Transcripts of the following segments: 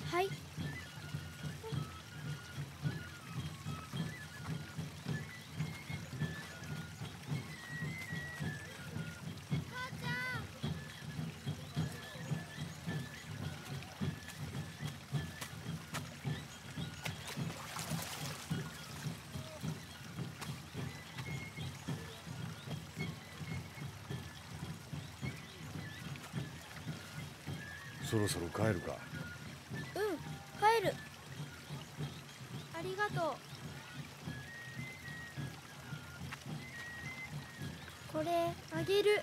はい。 そろそろ帰るか。 うん、帰る。ありがとう。これあげる。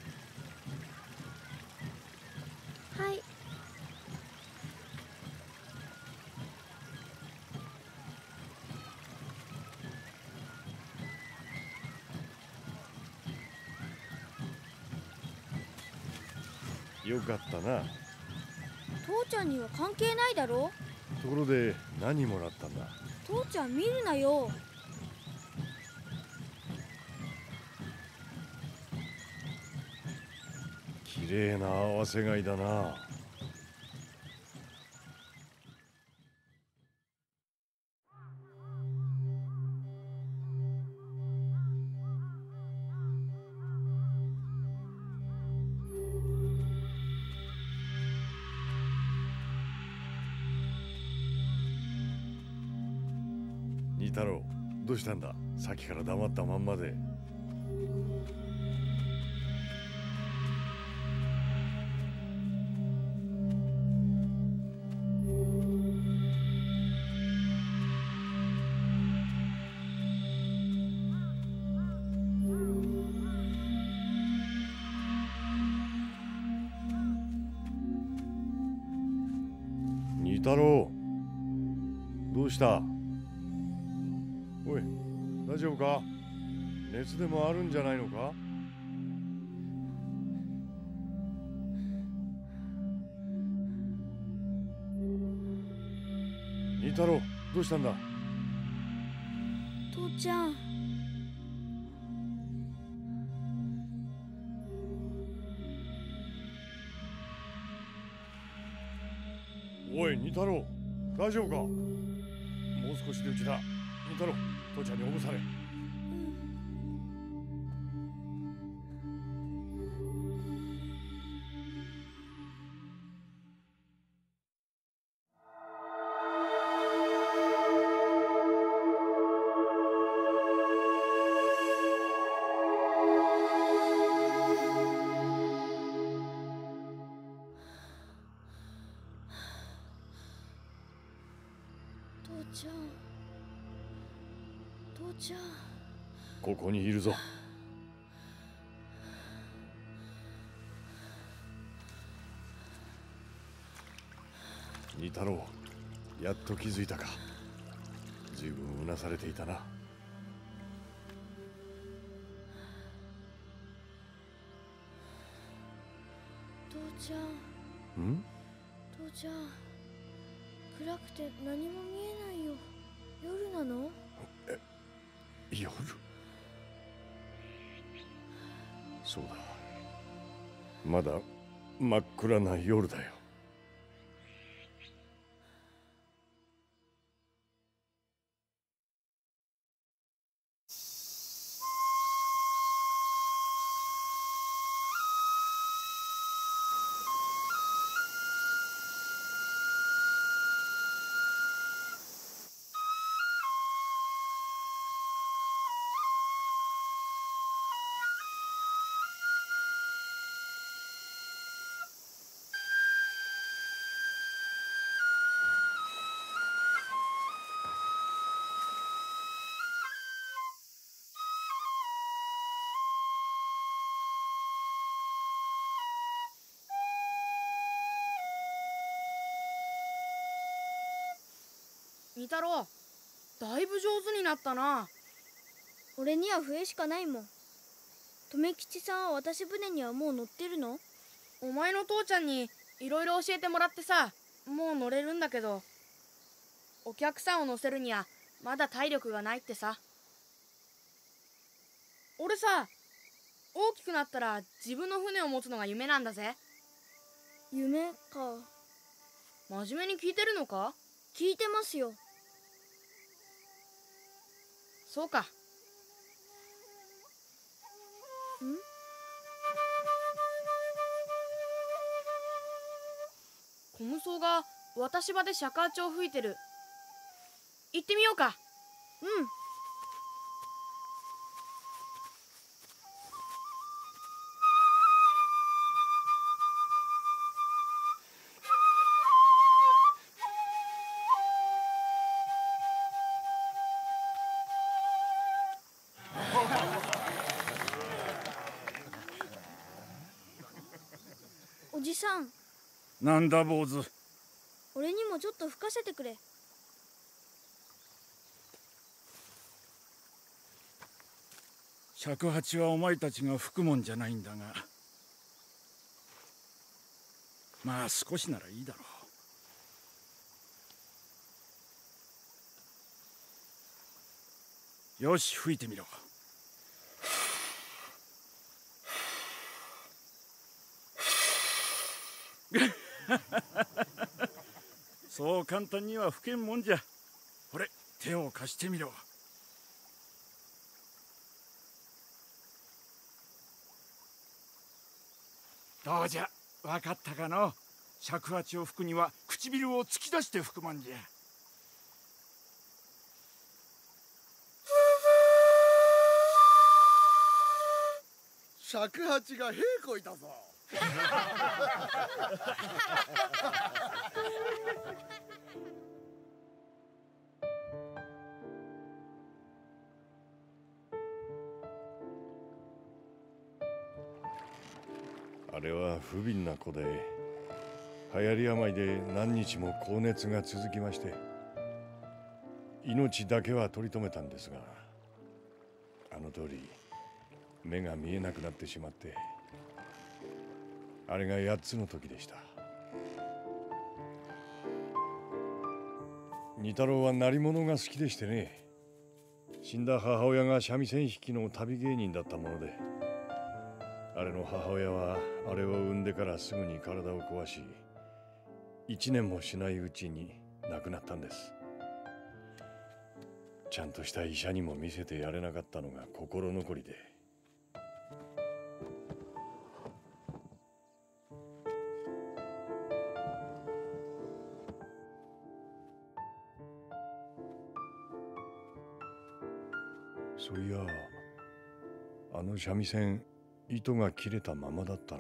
はい。 よかったな。 父ちゃんには関係ないだろ。 ところで何もらったんだ。 父ちゃん見るなよ。 綺麗な合わせ貝だな。二太郎、どうしたんだ。さっきから黙ったまんまで。二太郎、どうした。おい、大丈夫か。熱でもあるんじゃないのか。二太郎、どうしたんだ。 父ちゃん。 おい、二太郎、大丈夫か。もう少しでうちだ。二太郎、父ちゃんに起こされ。 父ちゃん。父ちゃん。 ここにいるぞ。二太郎、やっと気づいたか。ずいぶんうなされていたな。 父ちゃん。 ん？ 父ちゃん。暗くて何も見えないよ。夜なの？ 夜。そうだ、まだ真っ暗な夜だよ。 二太郎、だいぶ上手になったな。 俺には笛しかないもん。留吉さんは渡し船にはもう乗ってるの？ お前の父ちゃんにいろいろ教えてもらってさ、もう乗れるんだけど、お客さんを乗せるにはまだ体力がないってさ。俺さ、大きくなったら自分の船を持つのが夢なんだぜ。 夢か。 真面目に聞いてるのか？ 聞いてますよ。 そうか。小無双が渡し場で尺八を吹いてる。行ってみようか。 うん。おじさん、 なんだ坊主。 俺にもちょっと吹かせてくれ。 尺八はお前たちが吹くもんじゃないんだが、まあ少しならいいだろう。よし、吹いてみろ。そう簡単には吹けんもんじゃ。これ、手を貸してみろ。どうじゃ、わかったかの？尺八を吹くには唇を突き出して吹くもんじゃ。 尺八がへいこいたぞ。 あれは不憫な子で、流行り病で何日も高熱が続きまして、命だけは取り留めたんですが、あの通り目が見えなくなってしまって、あれが8つの時でした。二太郎は鳴り物が好きでしてね、死んだ母親が三味線弾きの旅芸人だったもので、あれの母親はあれを産んでからすぐに体を壊し、1年もしないうちに亡くなったんです。ちゃんとした医者にも見せてやれなかったのが心残りで。そういや、あの三味線、糸が切れたままだったな。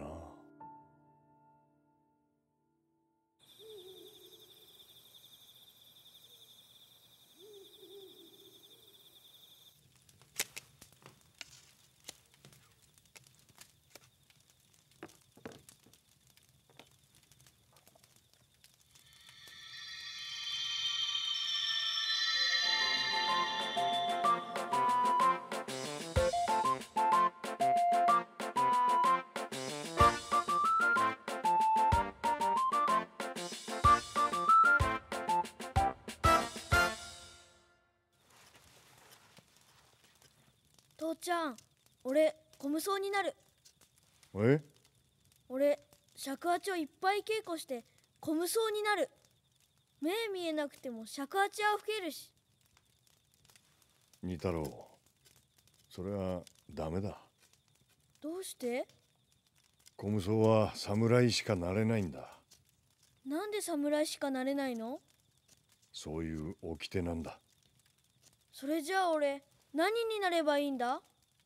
父ちゃん、俺小無双になる。 え？ 俺尺八をいっぱい稽古して小無双になる。目見えなくても尺八は吹けるし。 二太郎、それはダメだ。 どうして？ 小無双は侍しかなれないんだ。 なんで侍しかなれないの？ そういう掟なんだ。 それじゃあ俺何になればいいんだ？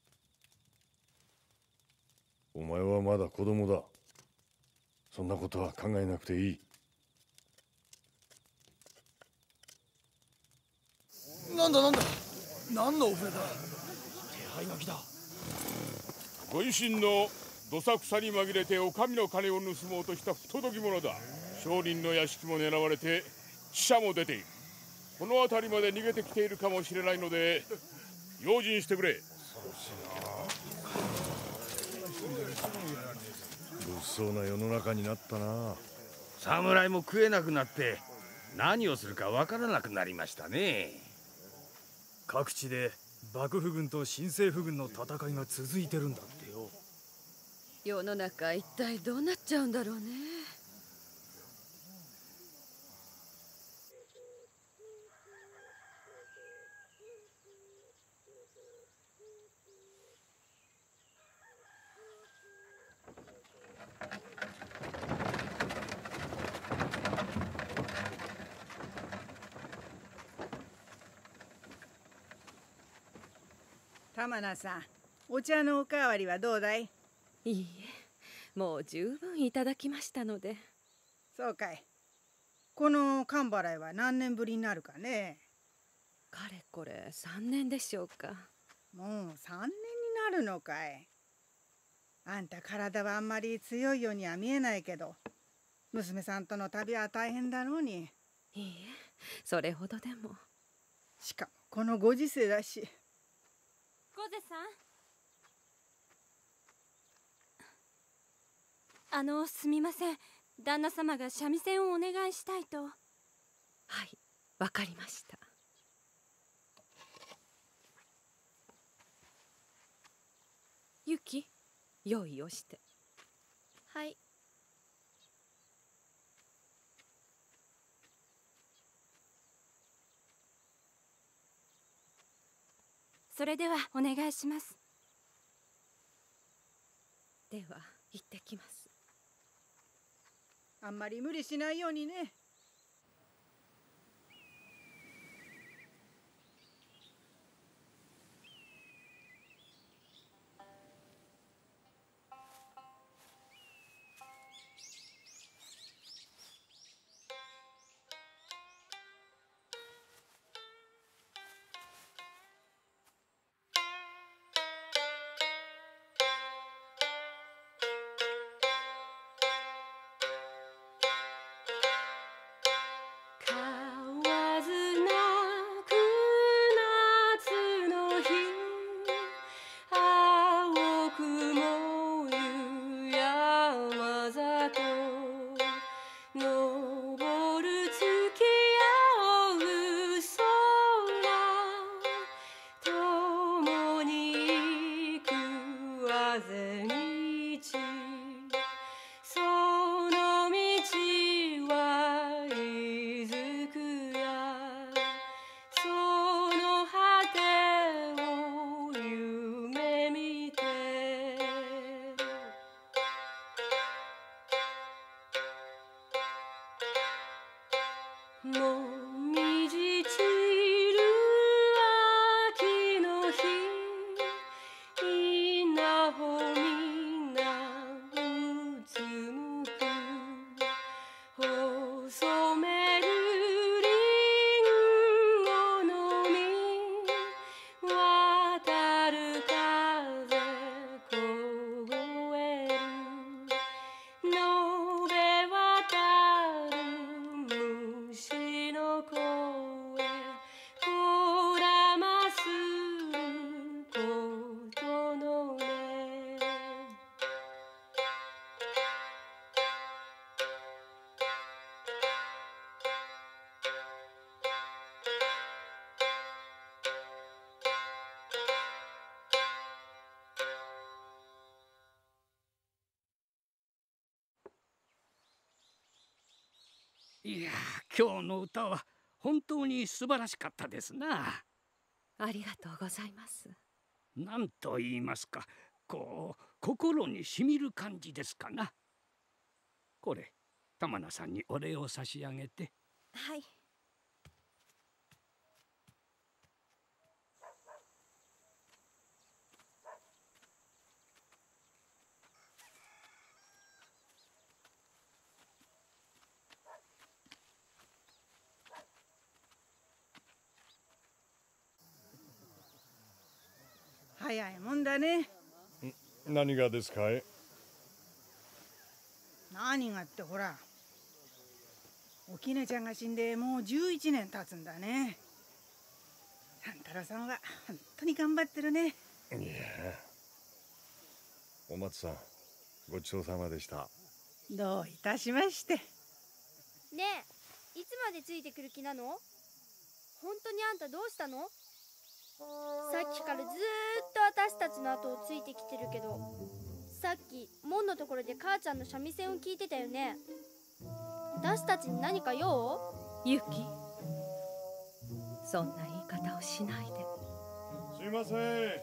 お前はまだ子供だ。そんなことは考えなくていい。 なんだ何のお触れだ。手配書きだ。 ご維新のどさくさに紛れてお上の金を盗もうとした不届き者だ。商人の屋敷も狙われて死者も出ている。この辺りまで逃げてきているかもしれないので用心してくれ。 物騒な世の中になったな。 侍も食えなくなって何をするかわからなくなりましたね。 各地で幕府軍と新政府軍の戦いが続いてるんだってよ。 世の中一体どうなっちゃうんだろうね。 玉名さん、お茶のおかわりはどうだい？ いいえ、もう十分いただきましたので。 そうかい。この寒払いは何年ぶりになるかね。 かれこれ3年でしょうか。 もう3年になるのかい。あんた体はあんまり強いようには見えないけど、娘さんとの旅は大変だろうに。 いいえ、それほどでも。 しかもこのご時世だし。 御瀬さん、すみません。旦那様が三味線をお願いしたいと。 はい、わかりました。ユキ、用意をして。 はい。 それではお願いします。 では行ってきます。 あんまり無理しないようにね。 いや、今日の歌は本当に素晴らしかったですな。 ありがとうございます。 なんと言いますか、こう心にしみる感じですかな。これ玉名さんにお礼を差し上げて。 はい。 早いもんだね。 何がですかい？ 何がってほら、おきねちゃんが死んでもう11年経つんだね。三太郎さんは本当に頑張ってるね。 いや、お松さんごちそうさまでした。 どういたしまして。 ねえ、いつまでついてくる気なの？本当にあんたどうしたの？さっきからずーっと私たちの後をついてきてるけど、さっき門のところで母ちゃんの三味線を聞いてたよね。私たちに何か用？ ユキ、そんな言い方をしないで。 すいません。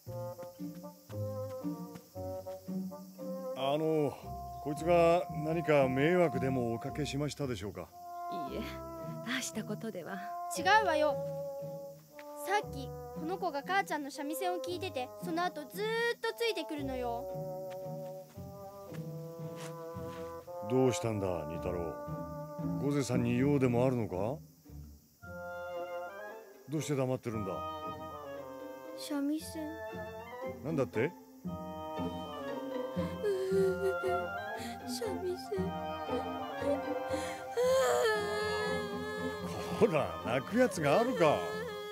こいつが何か迷惑でもおかけしましたでしょうか？ いいえ、大したことでは。 違うわよ。 さっきこの子が母ちゃんの三味線を聞いてて、その後ずーっとついてくるのよ。 どうしたんだ二太郎。御瀬さんに用でもあるのか？どうして黙ってるんだ？ 三味線。 なんだって？ 三味線。 ほら泣くやつがあるか。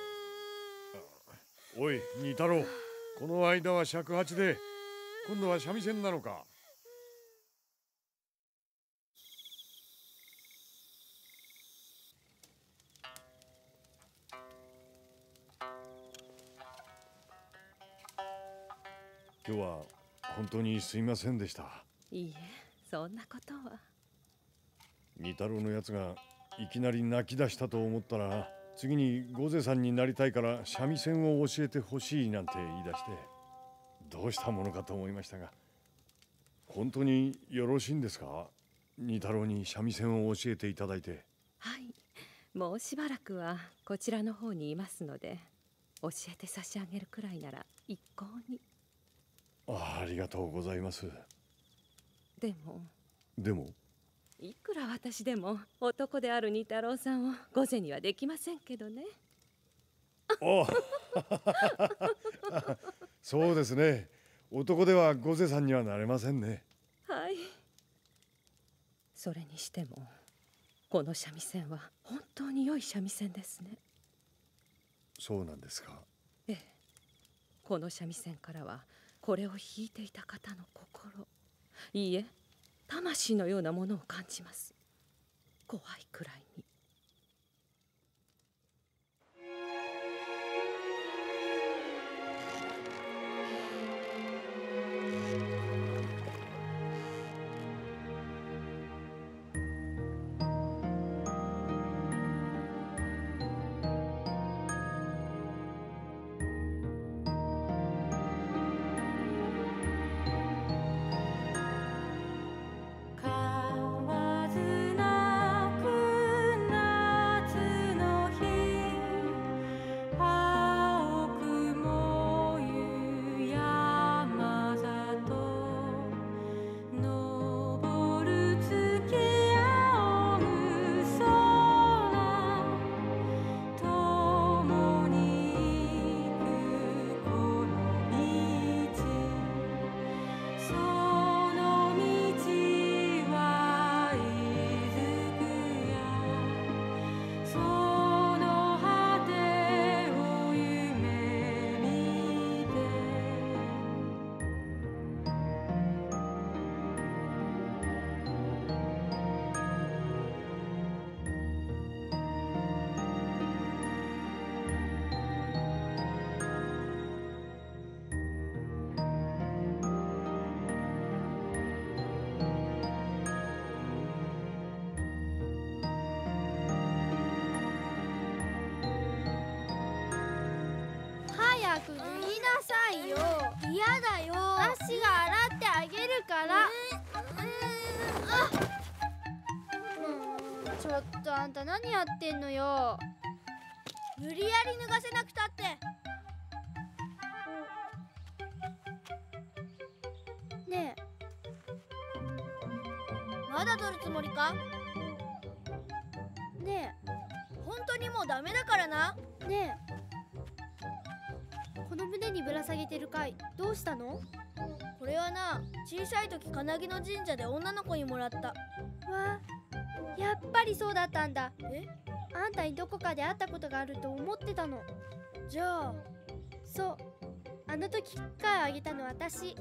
おい二太郎、この間は尺八で今度は三味線なのか？今日は本当にすいませんでした。 いいえ、そんなことは。 二太郎のやつがいきなり泣き出したと思ったら、次に御瀬さんになりたいから三味線を教えてほしいなんて言い出して、どうしたものかと思いましたが、本当によろしいんですか？二太郎に三味線を教えていただいて。 はい、もうしばらくはこちらの方にいますので、教えて差し上げるくらいなら一向に。 ありがとうございます。 でもいくら私でも男である二太郎さんを御瀬にはできませんけどね。 おそうですね。男では御瀬さんにはなれませんね。 はい。それにしてもこの三味線は本当に良い三味線ですね。 そうなんですか？ ええ。この三味線からはこれを弾いていた方の心、いいえ魂のようなものを感じます。怖いくらいに。 早く脱ぎなさいよ。嫌だよ。私が洗ってあげるから。ちょっとあんた何やってんのよ。無理やり脱がせなくたって。ねえ、まだ取るつもりか？ねえ、本当にもうダメだからな。ねえ、この胸にぶら下げてる貝どうしたの？これはな、小さい時金木の神社で女の子にもらった。わあ、やっぱりそうだったんだ。え？あんたにどこかで会ったことがあると思ってたの。じゃあ。そう、あの時貝をあげたの私。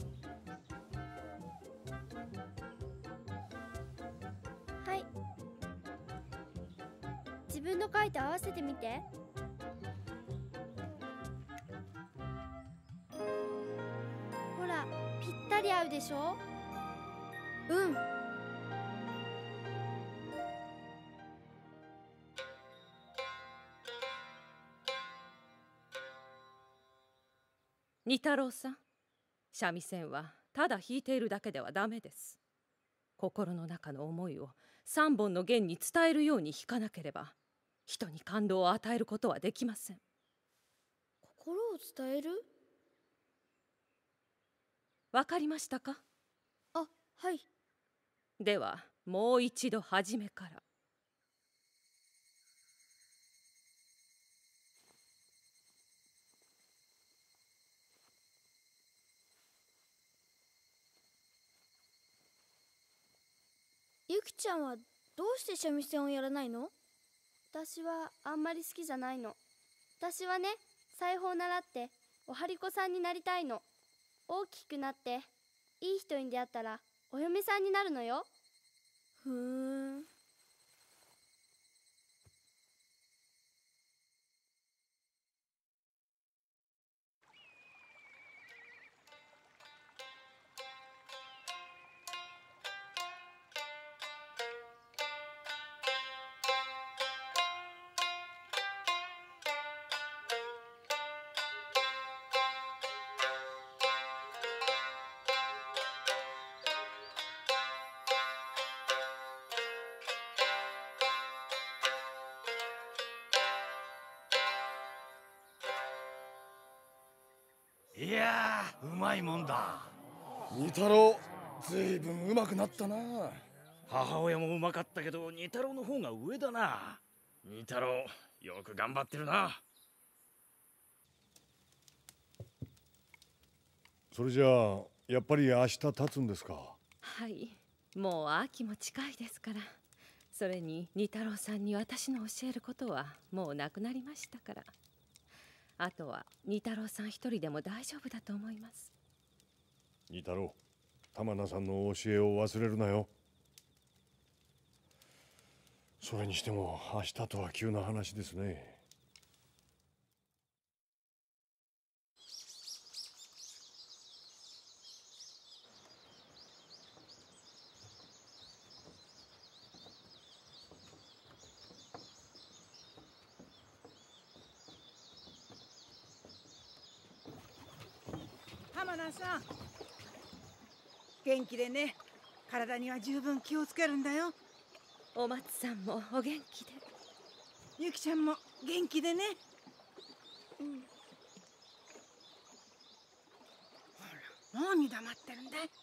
はい、自分の貝と合わせてみて。ほら、ぴったり合うでしょ？うん。 二太郎さん、三味線はただ弾いているだけではダメです。心の中の思いを3本の弦に伝えるように弾かなければ、人に感動を与えることはできません。 心を伝える？ わかりましたか？ あ、はい。 ではもう一度初めから。 ゆきちゃんはどうして三味線をやらないの？私はあんまり好きじゃないの。私はね、裁縫を習ってお針子さんになりたいの。大きくなっていい人に出会ったらお嫁さんになるのよ。ふーん。 いやー、うまいもんだ。 二太郎、ずいぶんうまくなったな。 母親もうまかったけど二太郎の方が上だな。二太郎、よく頑張ってるな。 それじゃあやっぱり明日経つんですか？ はい、もう秋も近いですから。それに二太郎さんに私の教えることはもうなくなりましたから。あとは二太郎さん一人でも大丈夫だと思います。 二太郎、玉名さんの教えを忘れるなよ。それにしても明日とは急な話ですね。 浜田さん、元気でね。体には十分気をつけるんだよ。 お松さんもお元気で。 ゆきちゃんも元気でね。 うん。 ほら、何黙ってるんだい？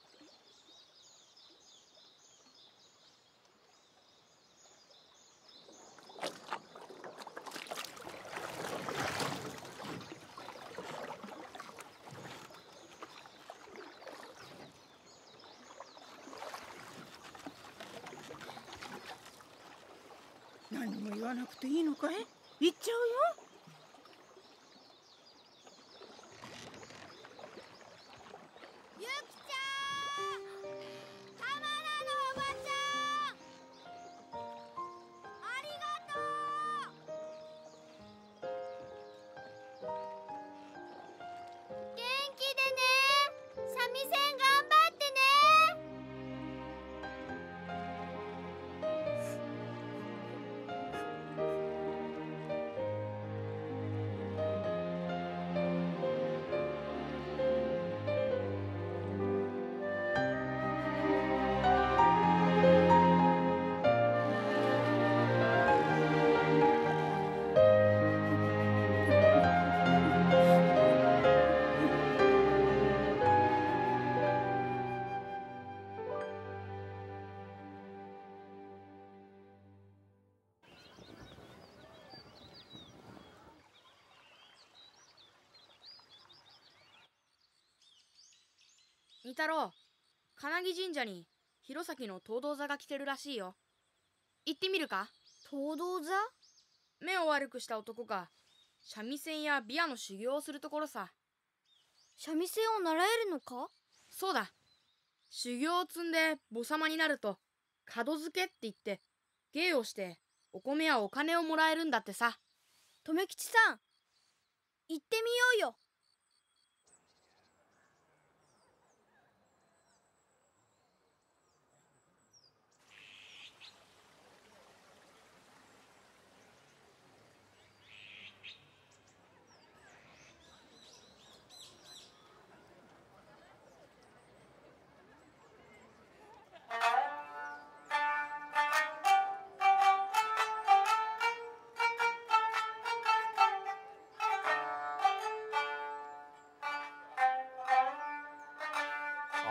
何も言わなくていいのかい？言っちゃうよ。 ゆきちゃん、浜田のおばちゃん、ありがとう。元気でね。三味線頑張ってね。 二太郎、金木神社に弘前の東道座が来てるらしいよ。行ってみるか？ 東道座？ 目を悪くした男が三味線や琵琶の修行をするところさ。 三味線を習えるのか？ そうだ。修行を積んで母様になると門付けって言って芸をしてお米やお金をもらえるんだってさ。 留吉さん、行ってみようよ。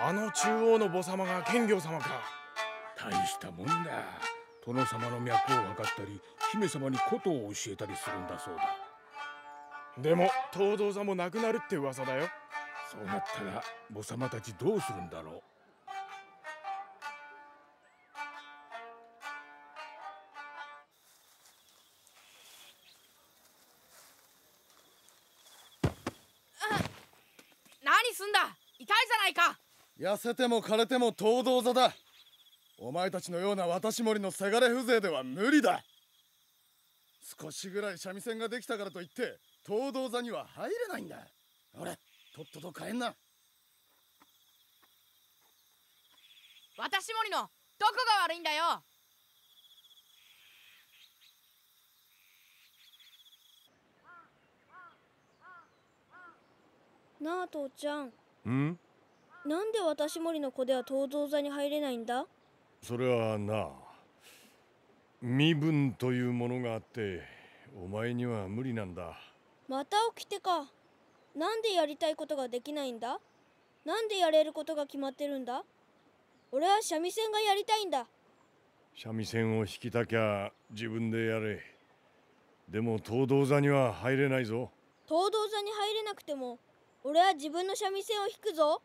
あの中央の母様が剣行様か。 大したもんだ。殿様の脈を測ったり姫様に琴を教えたりするんだそうだ。 でも東堂座もなくなるって噂だよ。 そうなったら母様たちどうするんだろ何すんだ。痛いじゃないか。 痩せても枯れても東堂座だ。お前たちのような私森のせがれ風情では無理だ。少しぐらい三味線ができたからといって東堂座には入れないんだ。俺とっとと帰んな。 私森のどこが悪いんだよ。 なあ父ちゃん、 ん？ なんで私森の子では東堂座に入れないんだ？ それはな、身分というものがあってお前には無理なんだ。 また起きてか。なんでやりたいことができないんだ？なんでやれることが決まってるんだ？俺は三味線がやりたいんだ。 三味線を弾きたきゃ自分でやれ。でも東堂座には入れないぞ。 東堂座に入れなくても俺は自分の三味線を弾くぞ。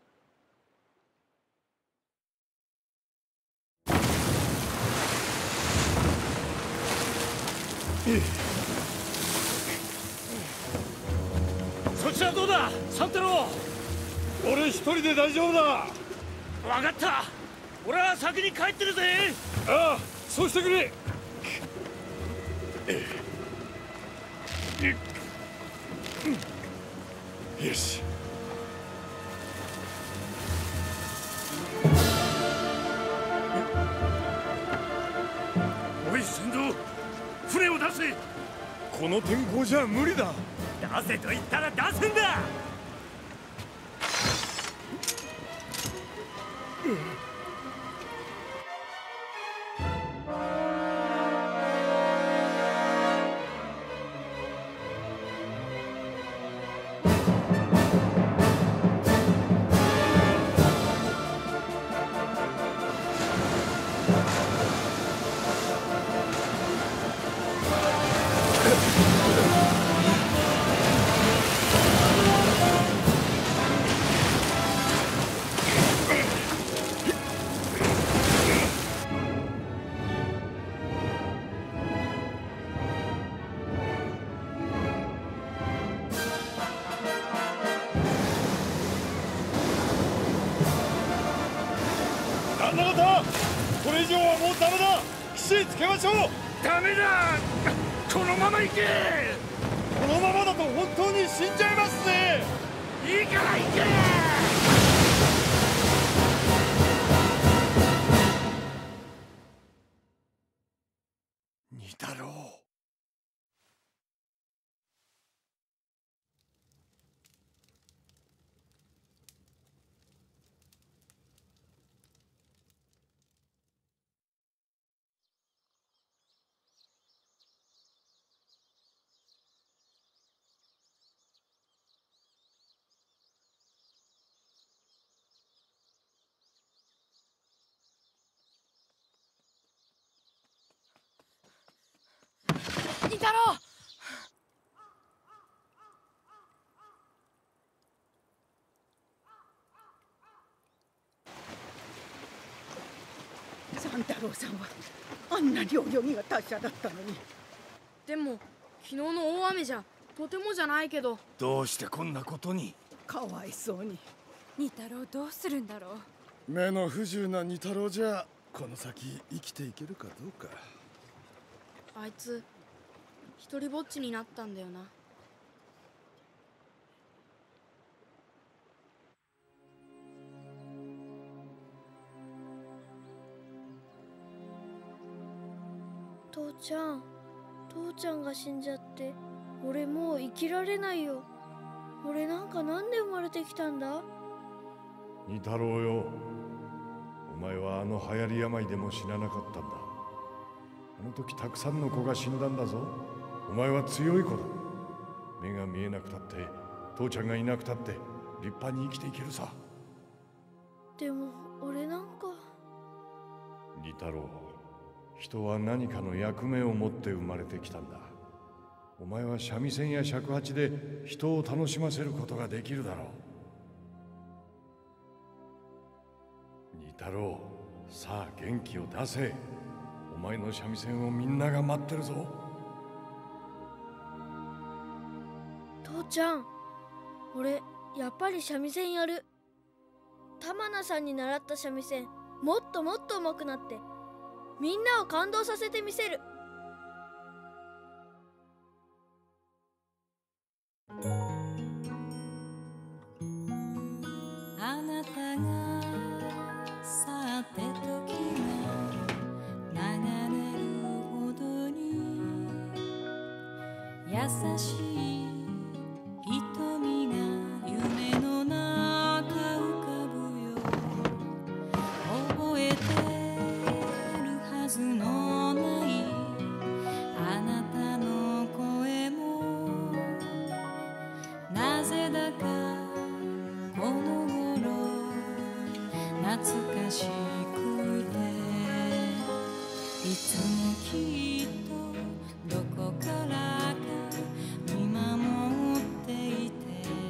そちらどうだ三太郎。 俺一人で大丈夫だ。 分かった。俺は先に帰ってるぜ。 ああ、そうしてくれ。よし。 おい船頭、船を出せ。 この天候じゃ無理だ。 出せと言ったら出すんだ。 旦那方、これ以上はもうダメだ。岸つけましょう。 ダメだ。このまま行け。 このままだと本当に死んじゃいますぜ。 いいから行け。 二太郎。 二太郎。 三太郎さんはあんなに泳ぎが達者だったのに。 でも昨日の大雨じゃとてもじゃないけど。 どうしてこんなことに。 かわいそうに。 二太郎どうするんだろう。 目の不自由な二太郎じゃこの先生きていけるかどうか。 あいつ一人ぼっちになったんだよな。 父ちゃんが死んじゃって俺もう生きられないよ。俺なんかなんで生まれてきたんだ？ 二太郎よ、お前はあの流行り病でも死ななかったんだ。あの時たくさんの子が死んだんだぞ。お前は強い子だ。目が見えなくたって父ちゃんがいなくたって立派に生きていけるさ。 でも俺なんか。 利太郎、人は何かの役目を持って生まれてきたんだ。お前は三味線や尺八で人を楽しませることができるだろう。利太郎、さあ元気を出せ。お前の三味線をみんなが待ってるぞ。 父ちゃん、俺やっぱり三味線やる。玉名さんに習った三味線もっともっと上手くなってみんなを感動させてみせる。 あなたが去って時が流れるほどに優しい瞳が夢の中浮かぶよ。覚えてるはずのないあなたの声もなぜだかこの頃懐かしくて、いつもきっとどこからか見守っていて、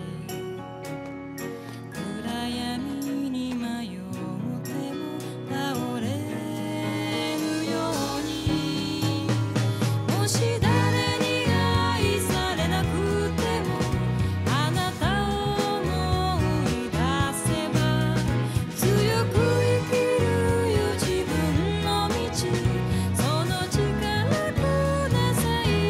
暗闇に迷っても倒れぬように、もし誰に愛されなくてもあなたを思い出せば強く生きるよ自分の道、その力ください。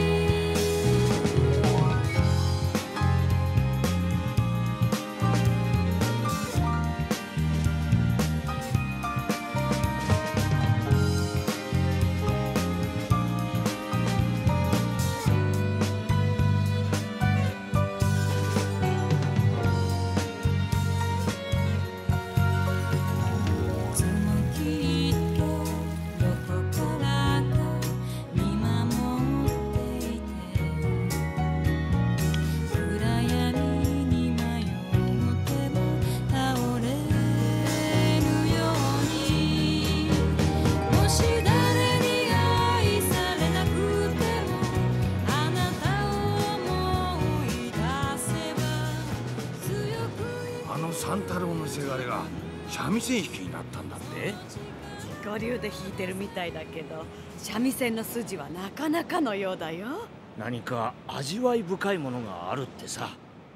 いつもきっとどこからか見守っていて、暗闇に迷っても倒れぬように、もし誰に愛されなくてもあなたを思い出せば強くあの三太郎のせがれが三味線弾きになったんだって。 自己流で弾いてるみたいだけど、三味線の筋はなかなかのようだよ。 何か味わい深いものがあるってさ。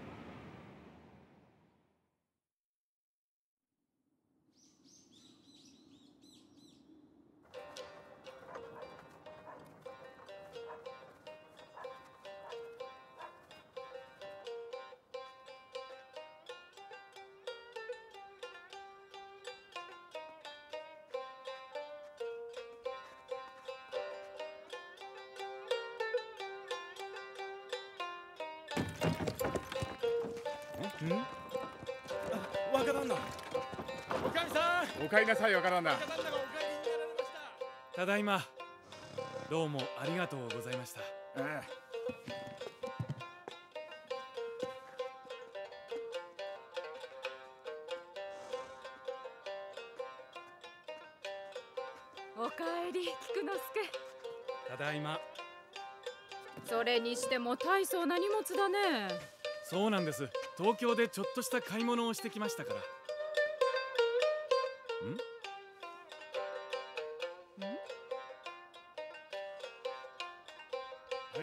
若旦那、おかみさん。 おかえりなさい、若旦那。 若旦那がお帰りになられました。 ただいま。どうもありがとうございました。 おかえり、菊之助。 ただいま。 それにしても大層な荷物だね。 そうなんです。東京でちょっとした買い物をしてきましたから。はい。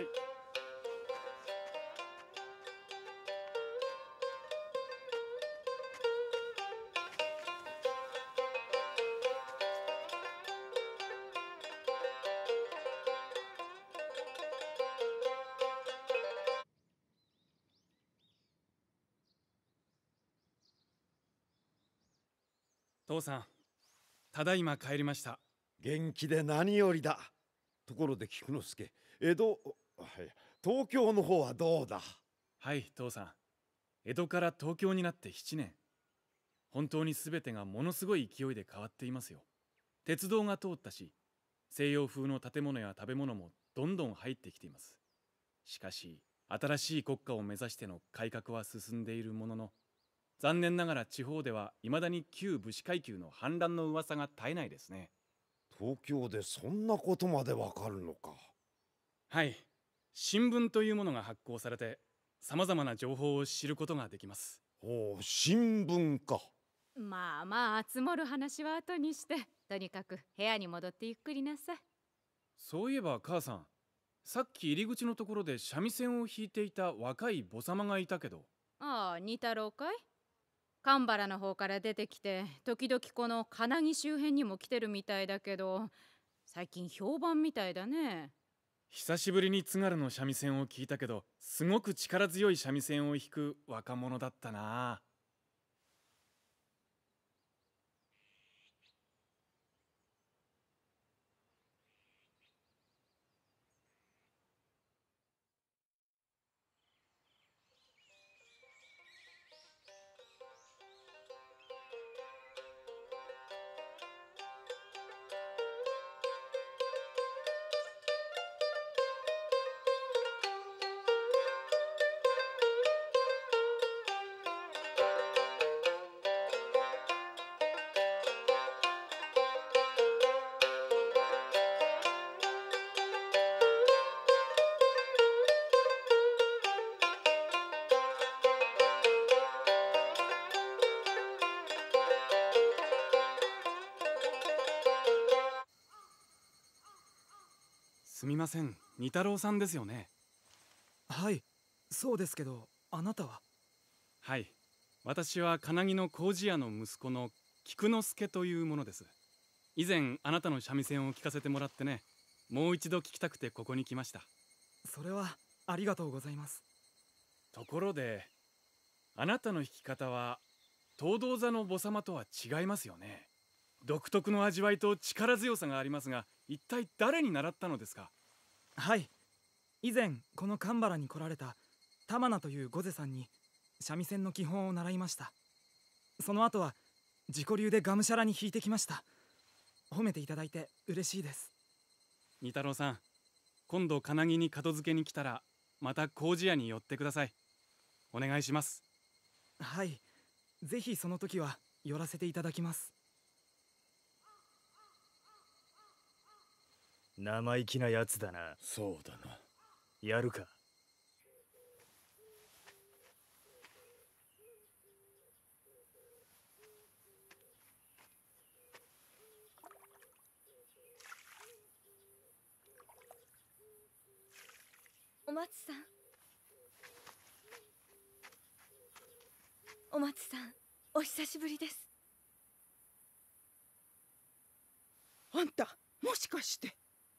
父さん、ただいま帰りました。 元気で何よりだ。ところで菊之助、東京の方はどうだ？ はい、父さん。江戸から東京になって7年。本当に全てがものすごい勢いで変わっていますよ。鉄道が通ったし、西洋風の建物や食べ物もどんどん入ってきています。しかし、新しい国家を目指しての改革は進んでいるものの、 残念ながら地方では未だに旧武士階級の反乱の噂が絶えないですね。 東京でそんなことまでわかるのか。 はい、新聞というものが発行されて様々な情報を知ることができます。 おお、新聞か。 まあまあ積もる話は後にして、とにかく部屋に戻ってゆっくりなさい。 そういえば母さん、さっき入り口のところで三味線を弾いていた若い母様がいたけど。 ああ、似太郎かい？神原の方から出てきて、時々この金木周辺にも来てるみたいだけど、最近評判みたいだね。 久しぶりに津軽の三味線を聞いたけど、すごく力強い三味線を弾く若者だったな。すみません、二太郎さんですよね。 はい、そうですけど、あなたは？ はい、私は金木の麹屋の息子の菊之助というものです。以前あなたの三味線を聞かせてもらってね、もう一度聞きたくてここに来ました。 それはありがとうございます。 ところで、あなたの弾き方は東道座の母様とは違いますよね。独特の味わいと力強さがありますが、一体誰に習ったのですか？ はい、以前この神原に来られた玉名という御瀬さんに三味線の基本を習いました。その後は自己流でがむしゃらに弾いてきました。褒めていただいて嬉しいです。 二太郎さん、今度金木に門付けに来たらまた麹屋に寄ってください。お願いします。 はい、ぜひその時は寄らせていただきます。 生意気なやつだな。 そうだな。 やるか。 お松さん、お松さん、お久しぶりです。 あんた、もしかして。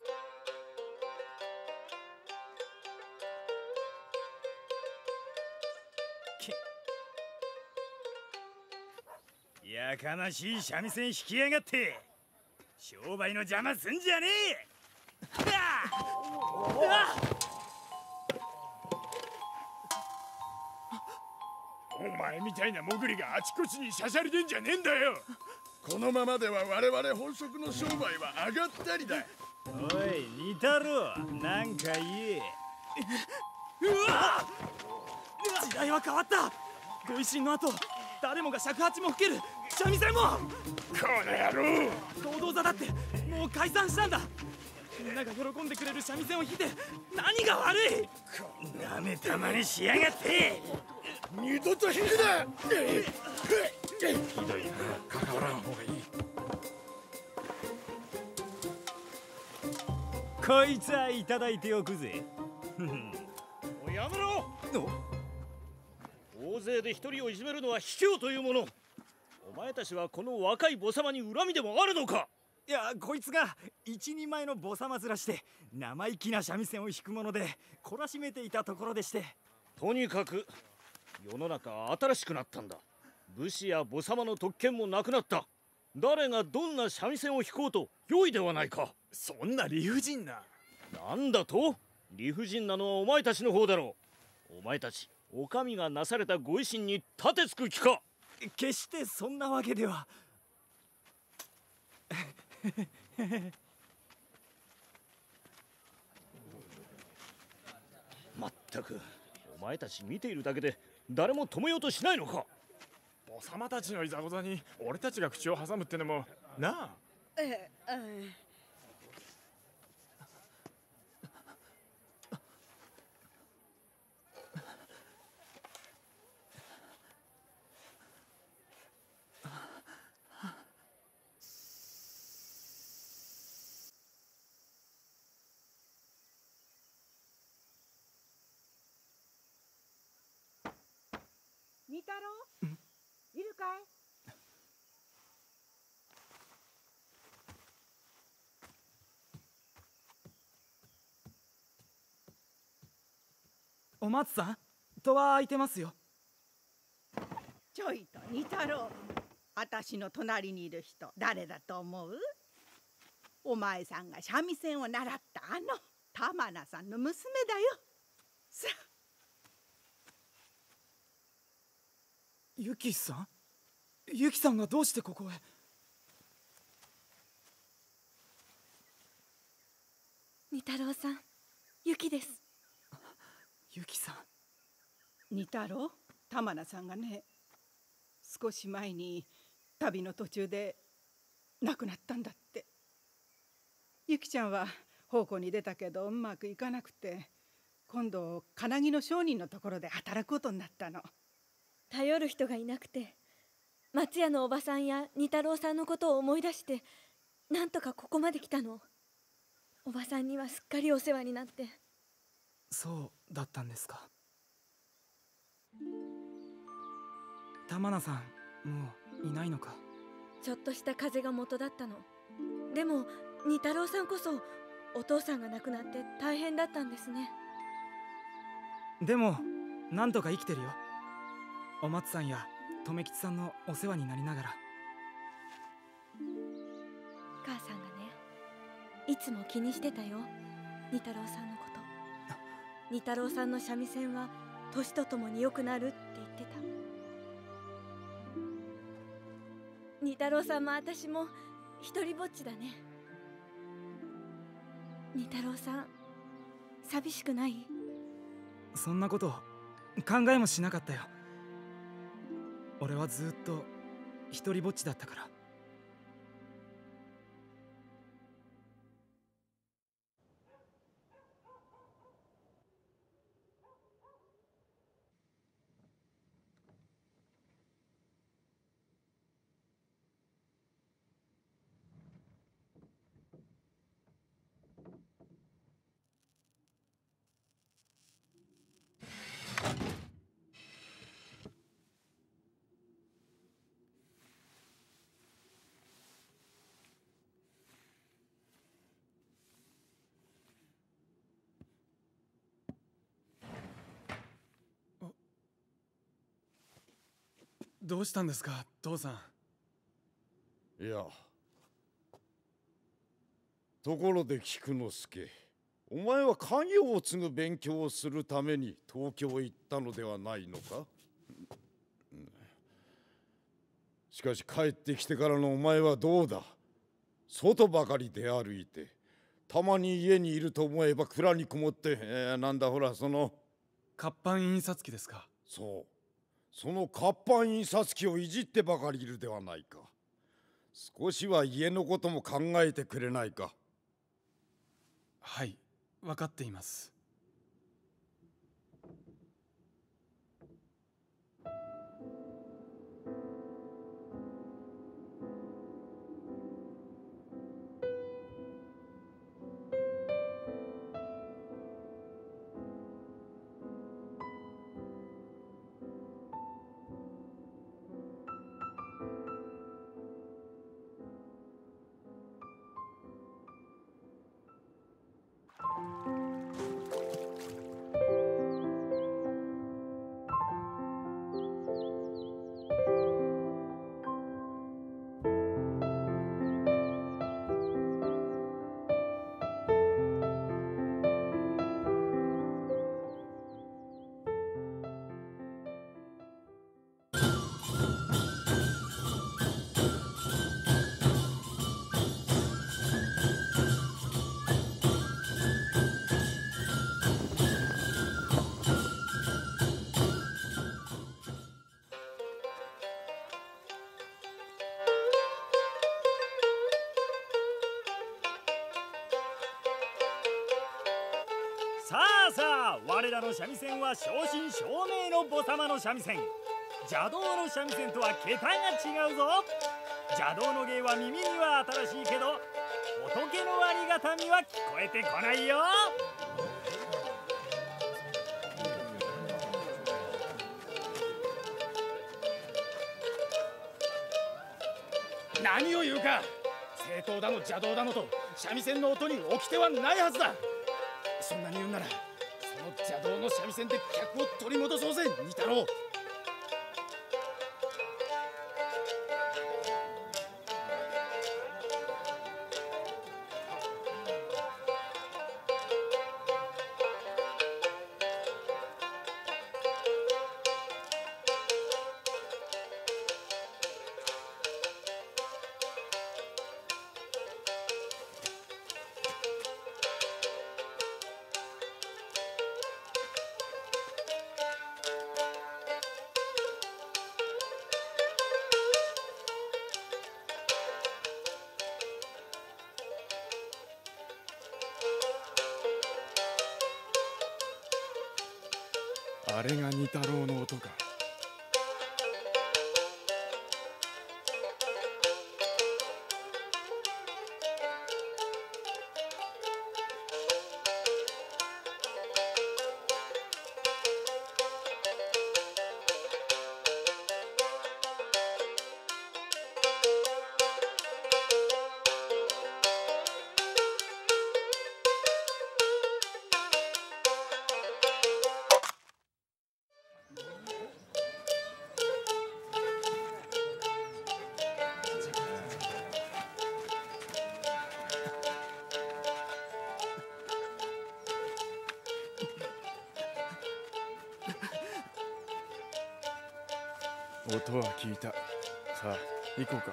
やかましい三味線弾きやがって、商売の邪魔すんじゃねえ。お前みたいな潜りがあちこちにしゃしゃりでんじゃねえんだよ。 このままでは我々本職の商売は上がったりだ。 おい、二太郎、なんか言え。 うわ！時代は変わった。ご維新の後、誰もが尺八も吹ける、三味線も。 この野郎！ 東道座だってもう解散したんだ。みんなが喜んでくれる三味線を弾いて何が悪い。 なめたまにしやがって。 二度と弾くな。 ひどいな、関わらん方がいい。 こいつはいただいておくぜ。 おやめろ。大勢で一人をいじめるのは卑怯というもの。お前たちはこの若い母様に恨みでもあるのか。 いや、こいつが一人前の母様面して生意気な三味線を弾くもので懲らしめていたところでして。 とにかく世の中は新しくなったんだ。武士や母様の特権もなくなった。誰がどんな三味線を弾こうと良いではないか。 そんな理不尽な。 なんだと？理不尽なのはお前たちの方だろう。お前たちお上がなされたご維新に立てつく気か。 決してそんなわけでは。 まったくお前たち見ているだけで誰も止めようとしないのか。 お様たちのいざこざに俺たちが口を挟むってのもなあ。 二太郎、いるかい？ お松さん、戸は開いてますよ。 ちょいと二太郎、私の隣にいる人誰だと思う？お前さんが三味線を習った玉名さんの娘だよ。さあ。 ユキさん？ユキさんがどうしてここへ？ 二太郎さん、ユキです。 ユキさん。 二太郎、玉名さんがね、少し前に旅の途中で亡くなったんだって。ユキちゃんは奉公に出たけどうまくいかなくて、今度金木の商人のところで働くことになったの。 頼る人がいなくて、松屋のおばさんや二太郎さんのことを思い出して、なんとかここまで来たの。おばさんにはすっかりお世話になって。 そうだったんですか。玉名さん、もういないのか。 ちょっとした風邪が元だったの。でも二太郎さんこそお父さんが亡くなって大変だったんですね。 でもなんとか生きてるよ。お松さんや留吉さんのお世話になりながら。 母さんがね、いつも気にしてたよ、二太郎さんのこと。二太郎さんの三味線は年とともに良くなるって言ってた。二太郎さんも私も一人ぼっちだね。二太郎さん、寂しくない？ そんなこと考えもしなかったよ。俺はずっと一人ぼっちだったから。どうしたんですか、父さん。 いや、ところで菊之助、お前は家業を継ぐ勉強をするために東京へ行ったのではないのか？しかし帰ってきてからのお前はどうだ？外ばかり出歩いて、たまに家にいると思えば蔵にこもって、なんだほらその活版印刷機ですか。 そう、その活版印刷機をいじってばかりいるではないか。少しは家のことも考えてくれないか。 はい、分かっています。 さあさあ、我らの三味線は正真正銘の母様の三味線。邪道の三味線とは桁が違うぞ。邪道の芸は耳には新しいけど、仏のありがたみは聞こえてこないよ。 何を言うか。正統だの邪道だのと三味線の音に掟はないはずだ。そんなに言うなら、その邪道の三味線で客を取り戻そうぜ、二太郎。 あれが二太郎の音か。音は聞いた。さあ行こうか。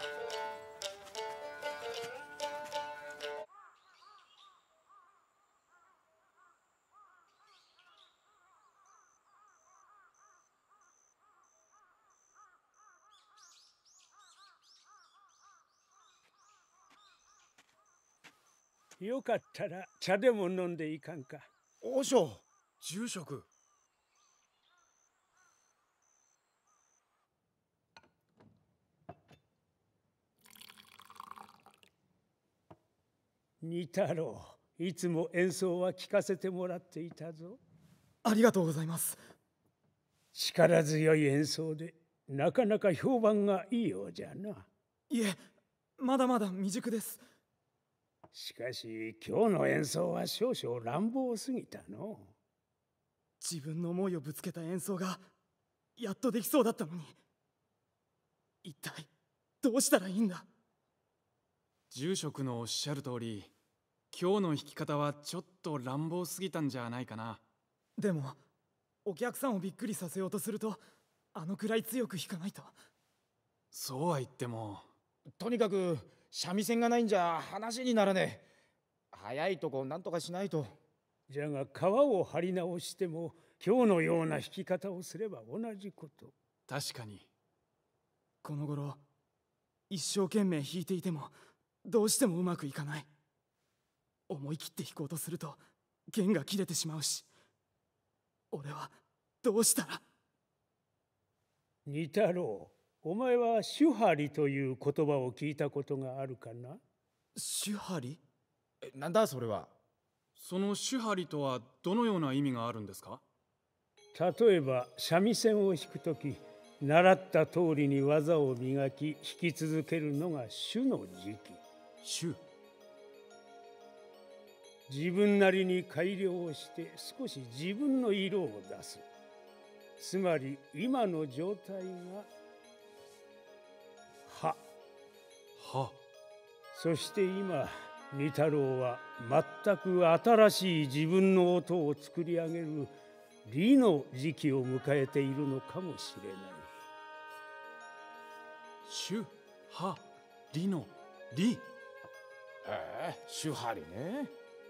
よかったら茶でも飲んでいかんか。 和尚、住職。 二太郎、いつも演奏は聴かせてもらっていたぞ。 ありがとうございます。 力強い演奏でなかなか評判がいいようじゃな。 いえ、まだまだ未熟です。 しかし今日の演奏は少々乱暴すぎたの。 自分の思いをぶつけた演奏がやっとできそうだったのに、一体どうしたらいいんだ。住職のおっしゃる通り、今日の弾き方はちょっと乱暴すぎたんじゃないかな。でもお客さんをびっくりさせようとすると、あのくらい強く弾かないと。そうは言っても、 とにかく三味線がないんじゃ話にならねえ。早いとこなんとかしないと。 じゃが皮を張り直しても今日のような弾き方をすれば同じこと。 確かにこの頃一生懸命弾いていてもどうしてもうまくいかない。思い切って弾こうとすると弦が切れてしまうし、俺はどうしたら。 二太郎、お前は手張りという言葉を聞いたことがあるかな。 手張り？ なんだそれは。 その手張りとはどのような意味があるんですか？ 例えば三味線を弾くとき、習った通りに技を磨き弾き続けるのが手の時期。 手？ 自分なりに改良をして少し自分の色を出す。つまり今の状態がは。そして今二太郎は全く新しい自分の音を作り上げる理の時期を迎えているのかもしれない。 手、は、理の理。 手張りね。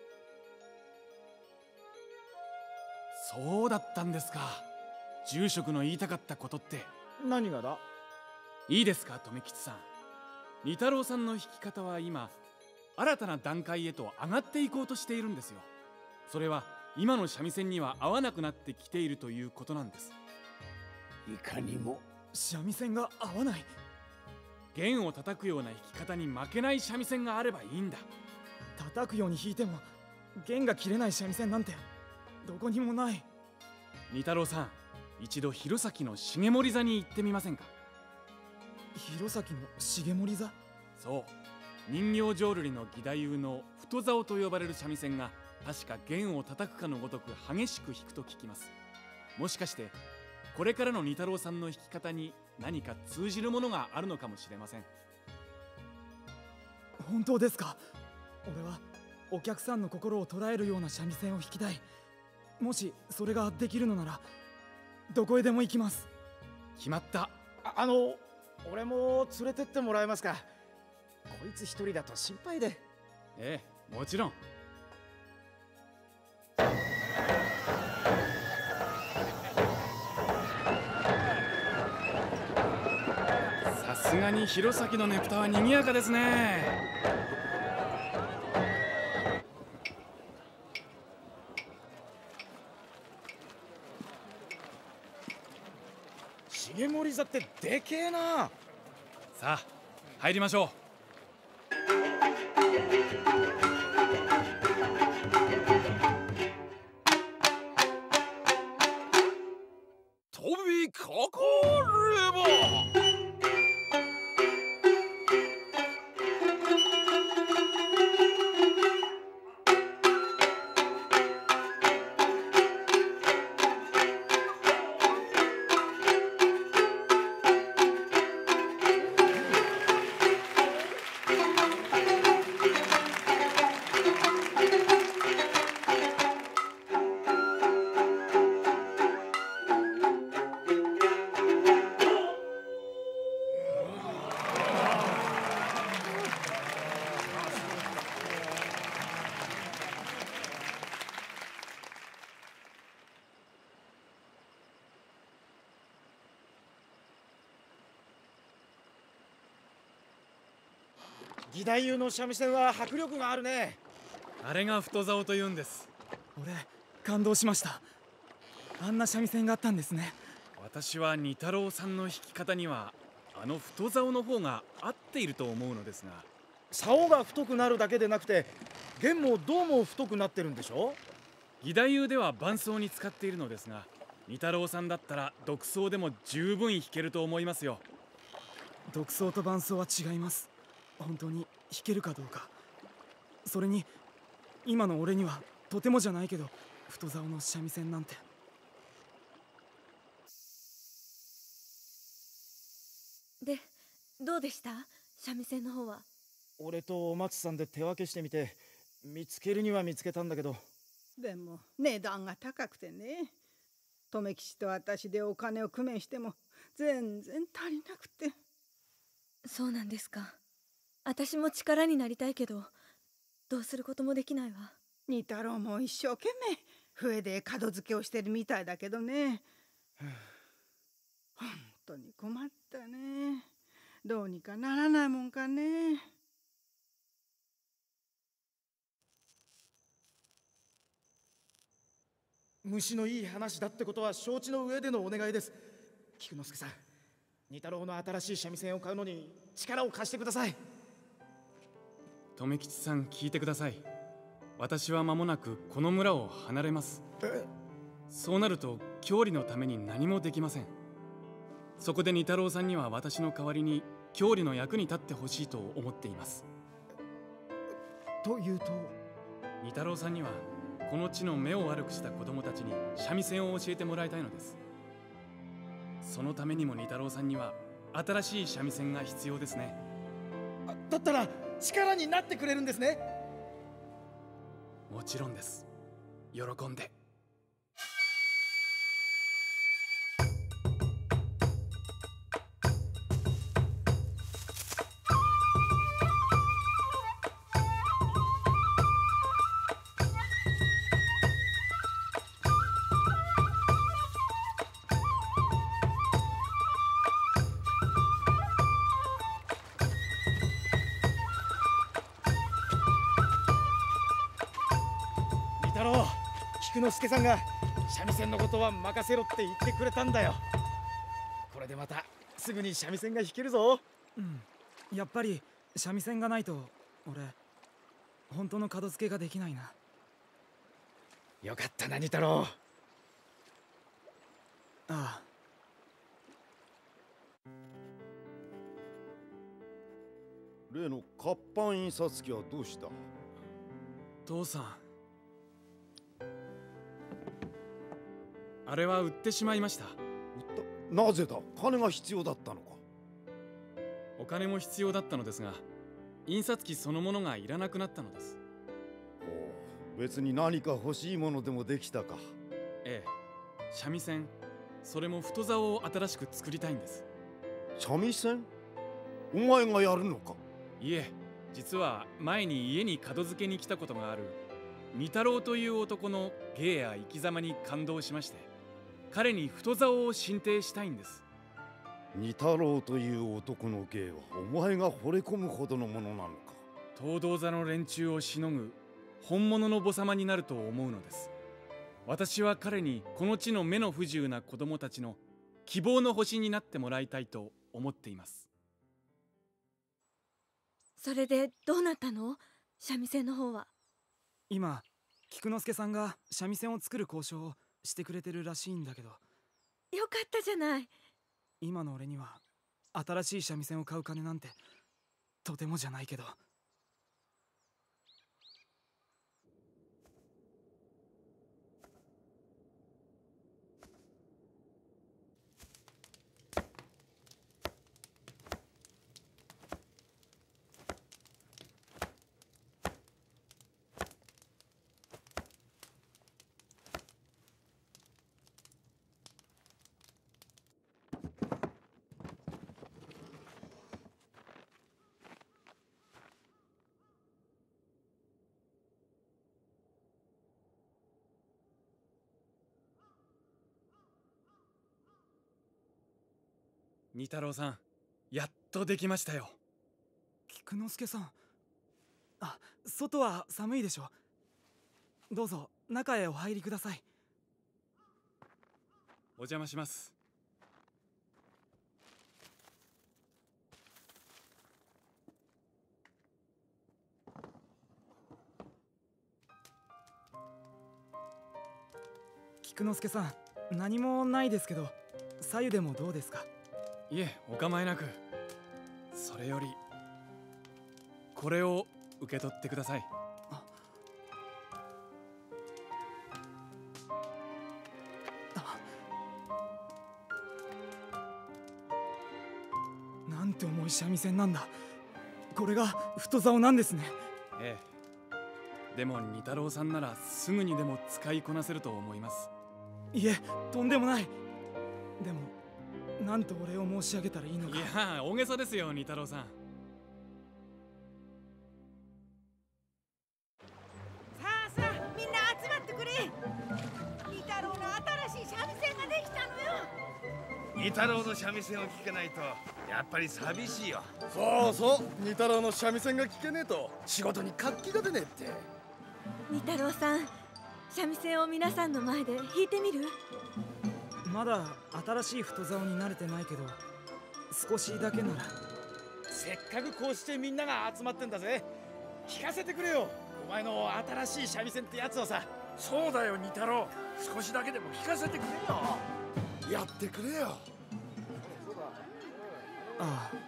そうだったんですか。住職の言いたかったことって。 何がだ。 いいですか、留吉さん。二太郎さんの弾き方は今新たな段階へと上がっていこうとしているんですよ。それは今の三味線には合わなくなってきているということなんです。 いかにも。 三味線が合わない。 弦を叩くような弾き方に負けない三味線があればいいんだ。 叩くように弾いても弦が切れない三味線なんてどこにもない。 二太郎さん、一度弘前の重盛座に行ってみませんか？ 弘前の重盛座？ そう、人形浄瑠璃の義太夫の太棹と呼ばれる三味線が確か弦を叩くかのごとく激しく弾くと聞きます。もしかしてこれからの二太郎さんの弾き方に何か通じるものがあるのかもしれません。 本当ですか？俺はお客さんの心を捉えるような三味線を弾きたい。もしそれができるのならどこへでも行きます。 決まった。 俺も連れてってもらえますか？こいつ一人だと心配で。 ええ、もちろん。さすがに弘前のねぷたは賑やかですね。 重盛座ってでけえな。 さあ入りましょう。 飛びかかれば。 義太夫の三味線は迫力があるね。 あれが太棹というんです。 俺感動しました。あんな三味線があったんですね。 私は二太郎さんの弾き方にはあの太棹の方が合っていると思うのですが。 竿が太くなるだけでなくて弦も胴も太くなってるんでしょ？ 義太夫では伴奏に使っているのですが、二太郎さんだったら独奏でも十分弾けると思いますよ。 独奏と伴奏は違います。本当に弾けるかどうか。それに今の俺にはとてもじゃないけど太棹の三味線なんて。 でどうでした三味線の方は？ 俺とお松さんで手分けしてみて見つけるには見つけたんだけど。 でも値段が高くてね。留吉と私でお金を工面しても全然足りなくて。 そうなんですか。私も力になりたいけどどうすることもできないわ。 二太郎も一生懸命笛で門付けをしてるみたいだけどね。本当に困ったね。どうにかならないもんかね。 虫のいい話だってことは承知の上でのお願いです。菊之助さん、二太郎の新しい三味線を買うのに力を貸してください。 留吉さん、聞いてください。私は間もなくこの村を離れます。そうなると郷里のために何もできません。そこで二太郎さんには私の代わりに郷里の役に立ってほしいと思っています。 というと？ 二太郎さんにはこの地の目を悪くした子供たちに三味線を教えてもらいたいのです。そのためにも二太郎さんには新しい三味線が必要ですね。 だったら力になってくれるんですね？ もちろんです。喜んで。 菊之助さんが三味線のことは任せろって言ってくれたんだよ。これでまたすぐに三味線が弾けるぞ。 やっぱり三味線がないと俺本当の門付けができないな。 よかったな二太郎。 ああ。 例の活版印刷機はどうした？ 父さん、あれは売ってしまいました。 なぜだ？金が必要だったのか？ お金も必要だったのですが、印刷機そのものがいらなくなったのです。 おお、別に何か欲しいものでもできたか？ ええ、三味線、それも太棹を新しく作りたいんです。 三味線？お前がやるのか？ いえ、実は前に家に門付けに来たことがある二太郎という男の芸や生き様に感動しまして、彼に太棹を進呈したいんです。 二太郎という男の芸はお前が惚れ込むほどのものなのか？ 東道座の連中をしのぐ本物の母様になると思うのです。私は彼にこの地の目の不自由な子供たちの希望の星になってもらいたいと思っています。 それでどうなったの？三味線の方は。 今菊之助さんが三味線を作る交渉をしてくれてるらしいんだけど。 よかったじゃない。 今の俺には新しい三味線を買う金なんてとてもじゃないけど。 二太郎さん、やっとできましたよ。 菊之助さん、あ、外は寒いでしょ。どうぞ中へお入りください。 お邪魔します。 菊之助さん、何もないですけど白湯でもどうですか？ いえ、お構いなく。それよりこれを受け取ってください。 なんて重い三味線なんだ。これが太棹なんですね。 ええ、でも二太郎さんならすぐにでも使いこなせると思います。 いえ、とんでもない。でもなんとお礼を申し上げたらいいのか。 いや、大げさですよ二太郎さん。 さあさあ、みんな集まってくれ。二太郎の新しい三味線ができたのよ。 二太郎の三味線を聴かないとやっぱり寂しいよ。 そうそう、二太郎の三味線が聴けねえと仕事に活気が出ねえって。 二太郎さん、三味線を皆さんの前で弾いてみる？ まだ新しい太棹に慣れてないけど少しだけなら。 せっかくこうしてみんなが集まってんだぜ。聞かせてくれよ、お前の新しい三味線ってやつをさ。 そうだよ二太郎、少しだけでも聞かせてくれよ。 やってくれよ。 ああ。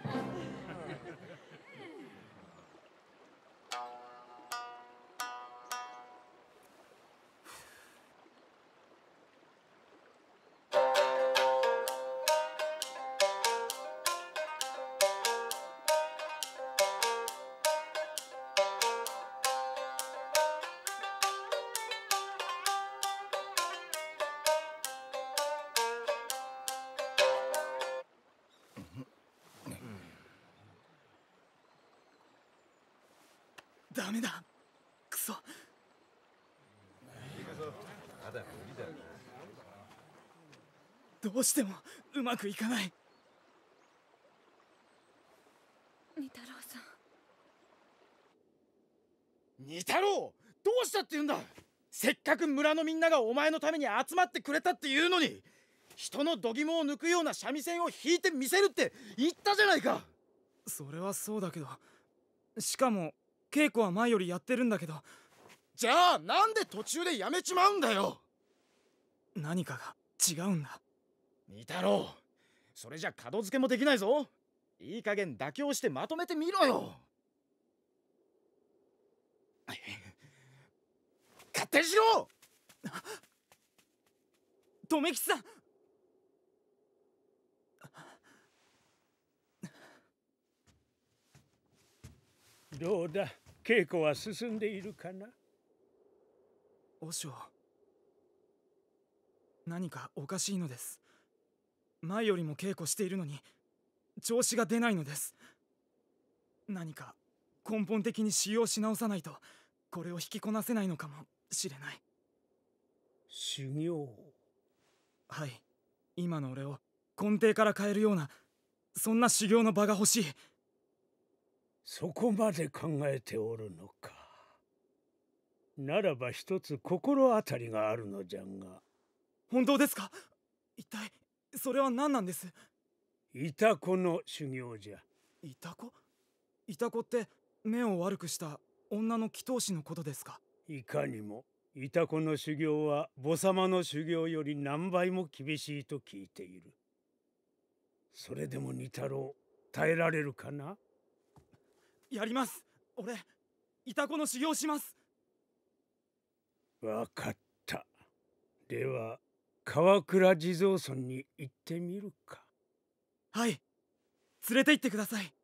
ダメだ、クソ。どうしてもうまくいかない。 二太郎さん。 二太郎、どうしたって言うんだ。 せっかく村のみんながお前のために集まってくれたっていうのに、人の度肝を抜くような三味線を弾いてみせるって言ったじゃないか。 それはそうだけど、しかも稽古は前よりやってるんだけど。 じゃあなんで途中でやめちまうんだよ。 何かが違うんだ。 二太郎、それじゃ門付けもできないぞ。いい加減妥協してまとめてみろよ。勝手にしろ。 留吉さん。 どうだ、稽古は進んでいるかな。 和尚、何かおかしいのです。前よりも稽古しているのに調子が出ないのです。何か根本的に使用し直さないとこれを引きこなせないのかもしれない。 修行。 はい、今の俺を根底から変えるような、そんな修行の場が欲しい。 そこまで考えておるのか。ならば一つ心当たりがあるのじゃが。 本当ですか？一体それは何なんです？ イタコの修行じゃ。 イタコ？イタコって目を悪くした女の祈祷師のことですか？ いかにもイタコの修行は母様の修行より何倍も厳しいと聞いている。それでも二太郎、耐えられるかな？ やります。俺イタコの修行します。 わかった。では川倉地蔵村に行ってみるか。 はい、連れて行ってください。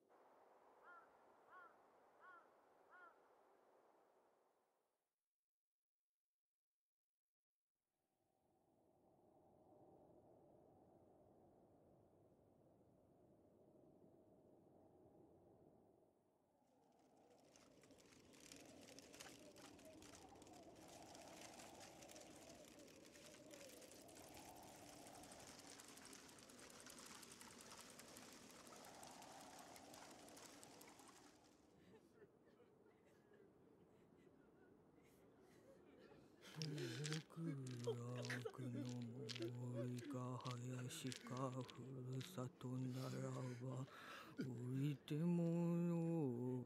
ふるさとならばおいてもよ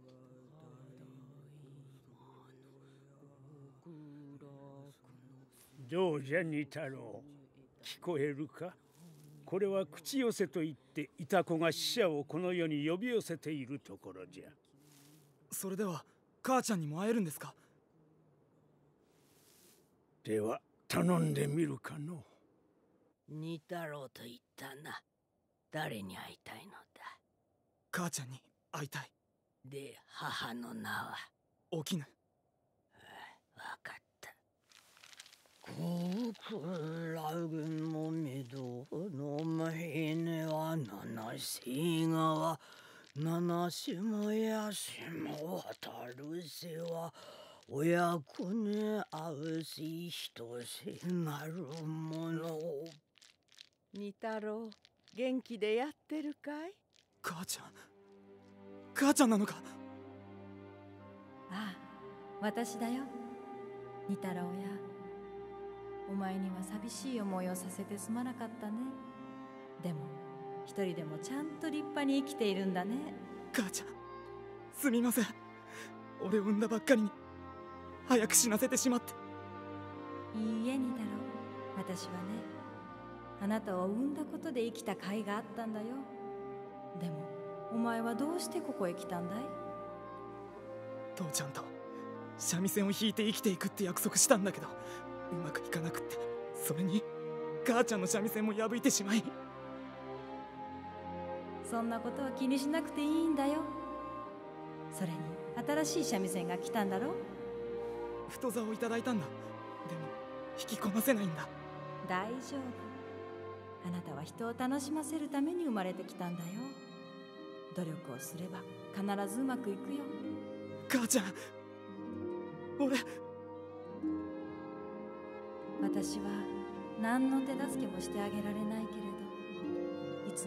どうじゃ二太郎、聞こえるか？これは口寄せといってイタコが死者をこの世に呼び寄せているところじゃ。 それでは母ちゃんにも会えるんですか？ では頼んでみるかの。 二太郎と言ったな。誰に会いたいのだ？ 母ちゃんに会いたい。 で、母の名は？ お絹。 わかった。こくらぐもみどの前には七瀬川、七島や島渡るせは親子に会うし人せなるもの。 二太郎、元気でやってるかい？ 母ちゃん、母ちゃんなのか？ ああ、私だよ、二太郎や。お前には寂しい思いをさせてすまなかったね。でも一人でもちゃんと立派に生きているんだね。 母ちゃん、すみません。俺を産んだばっかりに早く死なせてしまって。 いいえ、二太郎、私はね、あなたを産んだことで生きた甲斐があったんだよ。でもお前はどうしてここへ来たんだい？ 父ちゃんと三味線を弾いて生きていくって約束したんだけど、うまくいかなくって、それに母ちゃんの三味線も破いてしまい。 そんなことは気にしなくていいんだよ。それに新しい三味線が来たんだろ？ 太座をいただいたんだ。でも弾きこなせないんだ。 大丈夫。あなたは人を楽しませるために生まれてきたんだよ。努力をすれば必ずうまくいくよ。 母ちゃん、俺。 私は何の手助けもしてあげられないけれど、いつ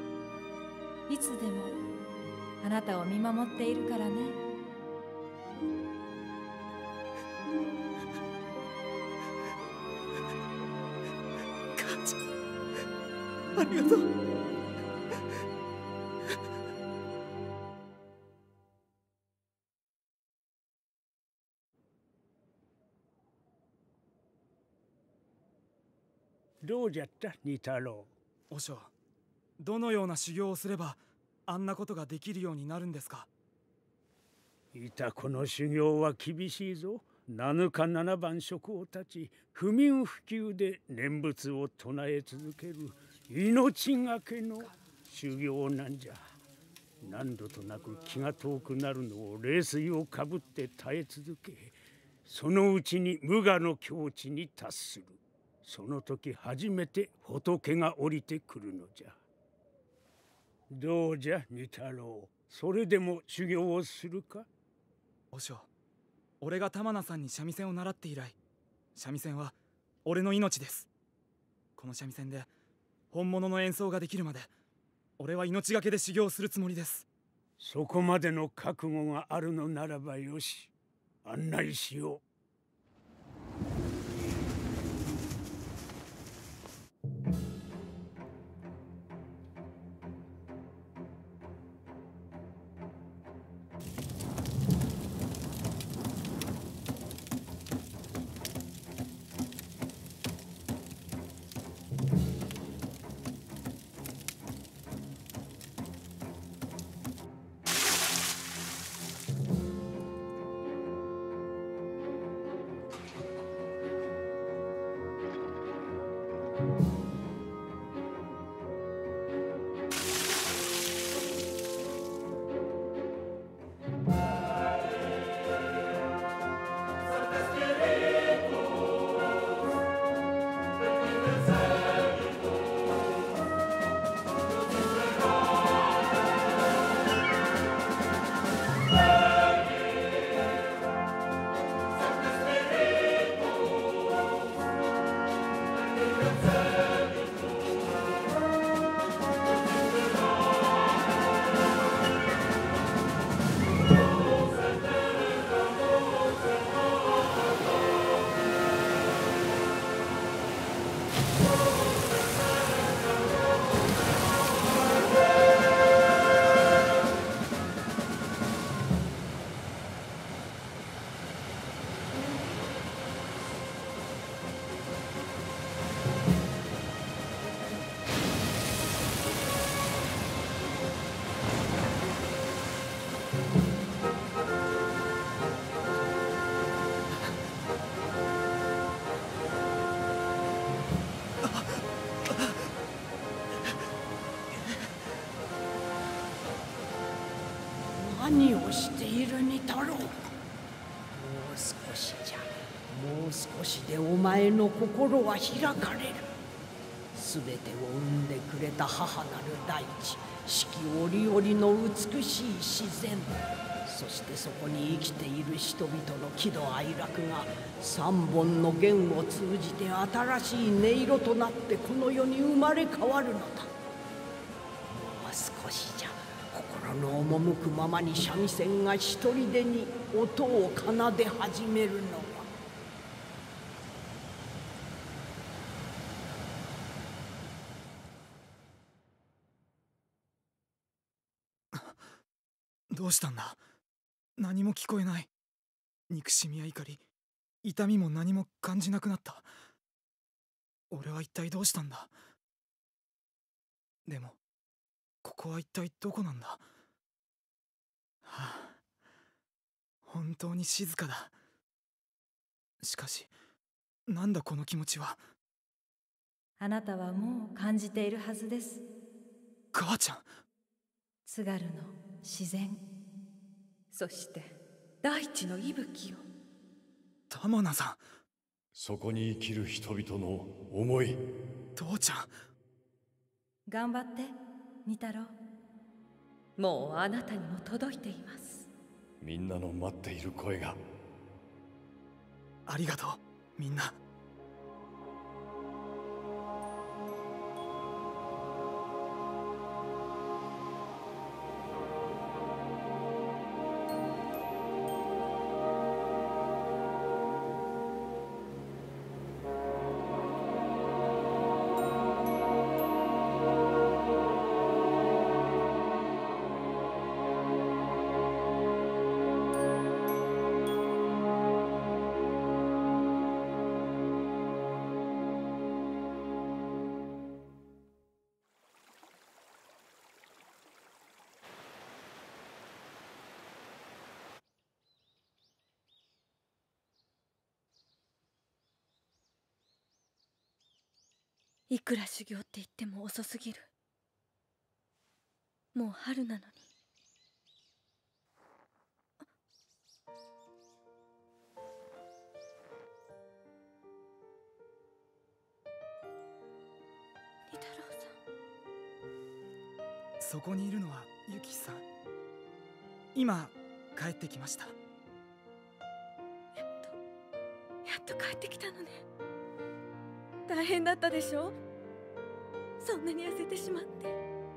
でもあなたを見守っているからね。 ありがとう。 どうじゃった二太郎。 和尚、どのような修行をすればあんなことができるようになるんですか？ いたこの修行は厳しいぞ。7日7晩職を断ち、不眠不休で念仏を唱え続ける命がけの修行なんじゃ。何度となく気が遠くなるのを冷水をかぶって耐え続け、そのうちに無我の境地に達する。その時初めて仏が降りてくるのじゃ。どうじゃ二太郎、それでも修行をするか？ 和尚、俺が玉名さんに三味線を習って以来、三味線は俺の命です。この三味線で本物の演奏ができるまで、俺は命がけで修行するつもりです。 そこまでの覚悟があるのならばよし、案内しよう。 何をしている二太郎。もう少しじゃ。もう少しでお前の心は開かれる。すべてを生んでくれた母なる大地、四季折々の美しい自然、そしてそこに生きている人々の喜怒哀楽が三本の弦を通じて新しい音色となってこの世に生まれ変わるのだ。もう少しじゃ。心の赴くままに三味線が一人でに音を奏で始めるのは。 どうしたんだ？何も聞こえない。憎しみや怒り、痛みも何も感じなくなった。俺は一体どうしたんだ？でもここは一体どこなんだ？はあ、本当に静かだ。しかし、なんだこの気持ちは。 あなたはもう感じているはずです。 母ちゃん。 津軽の自然、 そして大地の息吹を。 玉名さん。 そこに生きる人々の思い。 父ちゃん。 頑張って二太郎。 もうあなたにも届いています。 みんなの待っている声が。 ありがとう、みんな。 いくら修行って言っても遅すぎる。もう春なのに。二太郎さん。 そこにいるのはユキさん。今帰ってきました。 やっと帰ってきたのね。大変だったでしょ。そんなに痩せてしまって。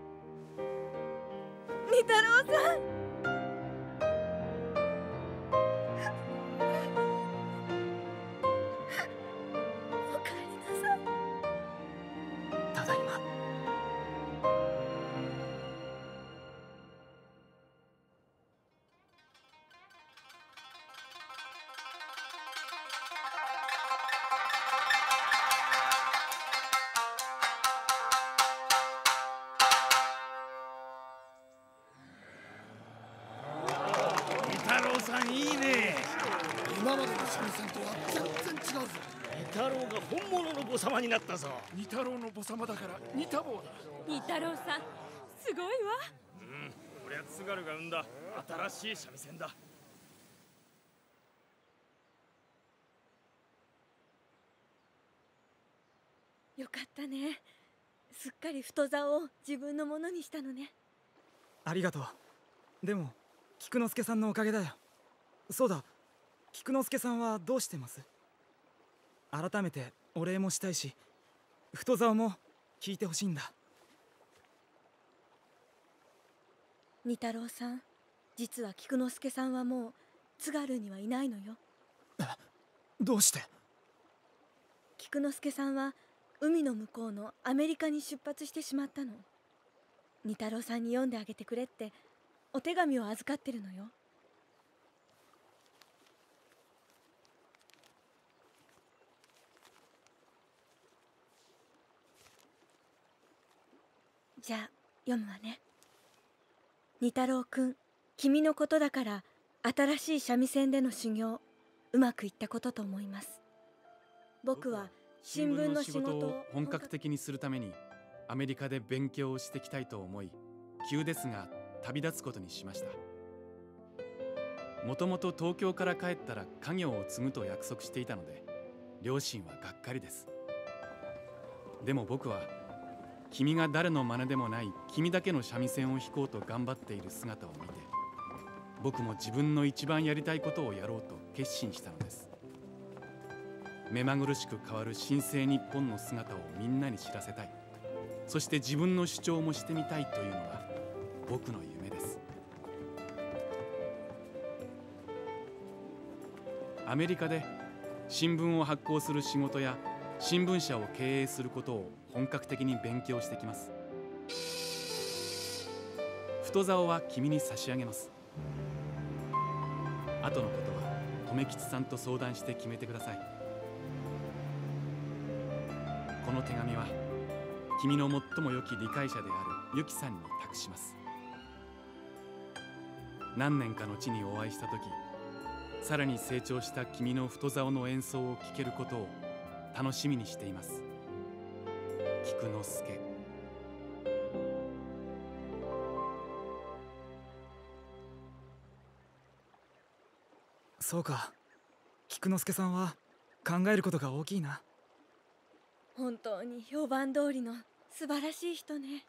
二太郎さん。おかえりなさい。 ただいま。 太郎さんいいね。 今までの三味線とは全然違うぞ。 二太郎が本物の母様になったぞ。 二太郎の母様だから二太坊だ。 二太郎さん、すごいわ。 こりゃ津軽が生んだ新しい三味線だ。 よかったね。すっかり太座を自分のものにしたのね。 ありがとう。でも菊之助さんのおかげだよ。そうだ、菊之助さんはどうしてます？改めてお礼もしたいし、太座も聞いてほしいんだ。 二太郎さん、実は菊之助さんはもう津軽にはいないのよ。 どうして？ 菊之助さんは海の向こうのアメリカに出発してしまったの。二太郎さんに読んであげてくれってお手紙を預かってるのよ。じゃあ読むわね。二太郎くん、君のことだから新しい三味線での修行うまくいったことと思います。僕は新聞の仕事を本格的にするためにアメリカで勉強をしてきたいと思い、急ですが旅立つことにしました。もともと東京から帰ったら家業を継ぐと約束していたので、両親はがっかりです。でも僕は君が誰の真似でもない君だけの三味線を弾こうと頑張っている姿を見て、僕も自分の一番やりたいことをやろうと決心したのです。目まぐるしく変わる新生日本の姿をみんなに知らせたい、そして自分の主張もしてみたいというのが僕の夢です。アメリカで新聞を発行する仕事や新聞社を経営することを本格的に勉強してきます。太竿は君に差し上げます。後のことは留吉さんと相談して決めてください。この手紙は君の最も良き理解者であるユキさんに託します。何年か後にお会いした時、さらに成長した君の太竿の演奏を聴けることを楽しみにしています。菊之助。 そうか、菊之助さんは考えることが大きいな。 本当に評判通りの素晴らしい人ね。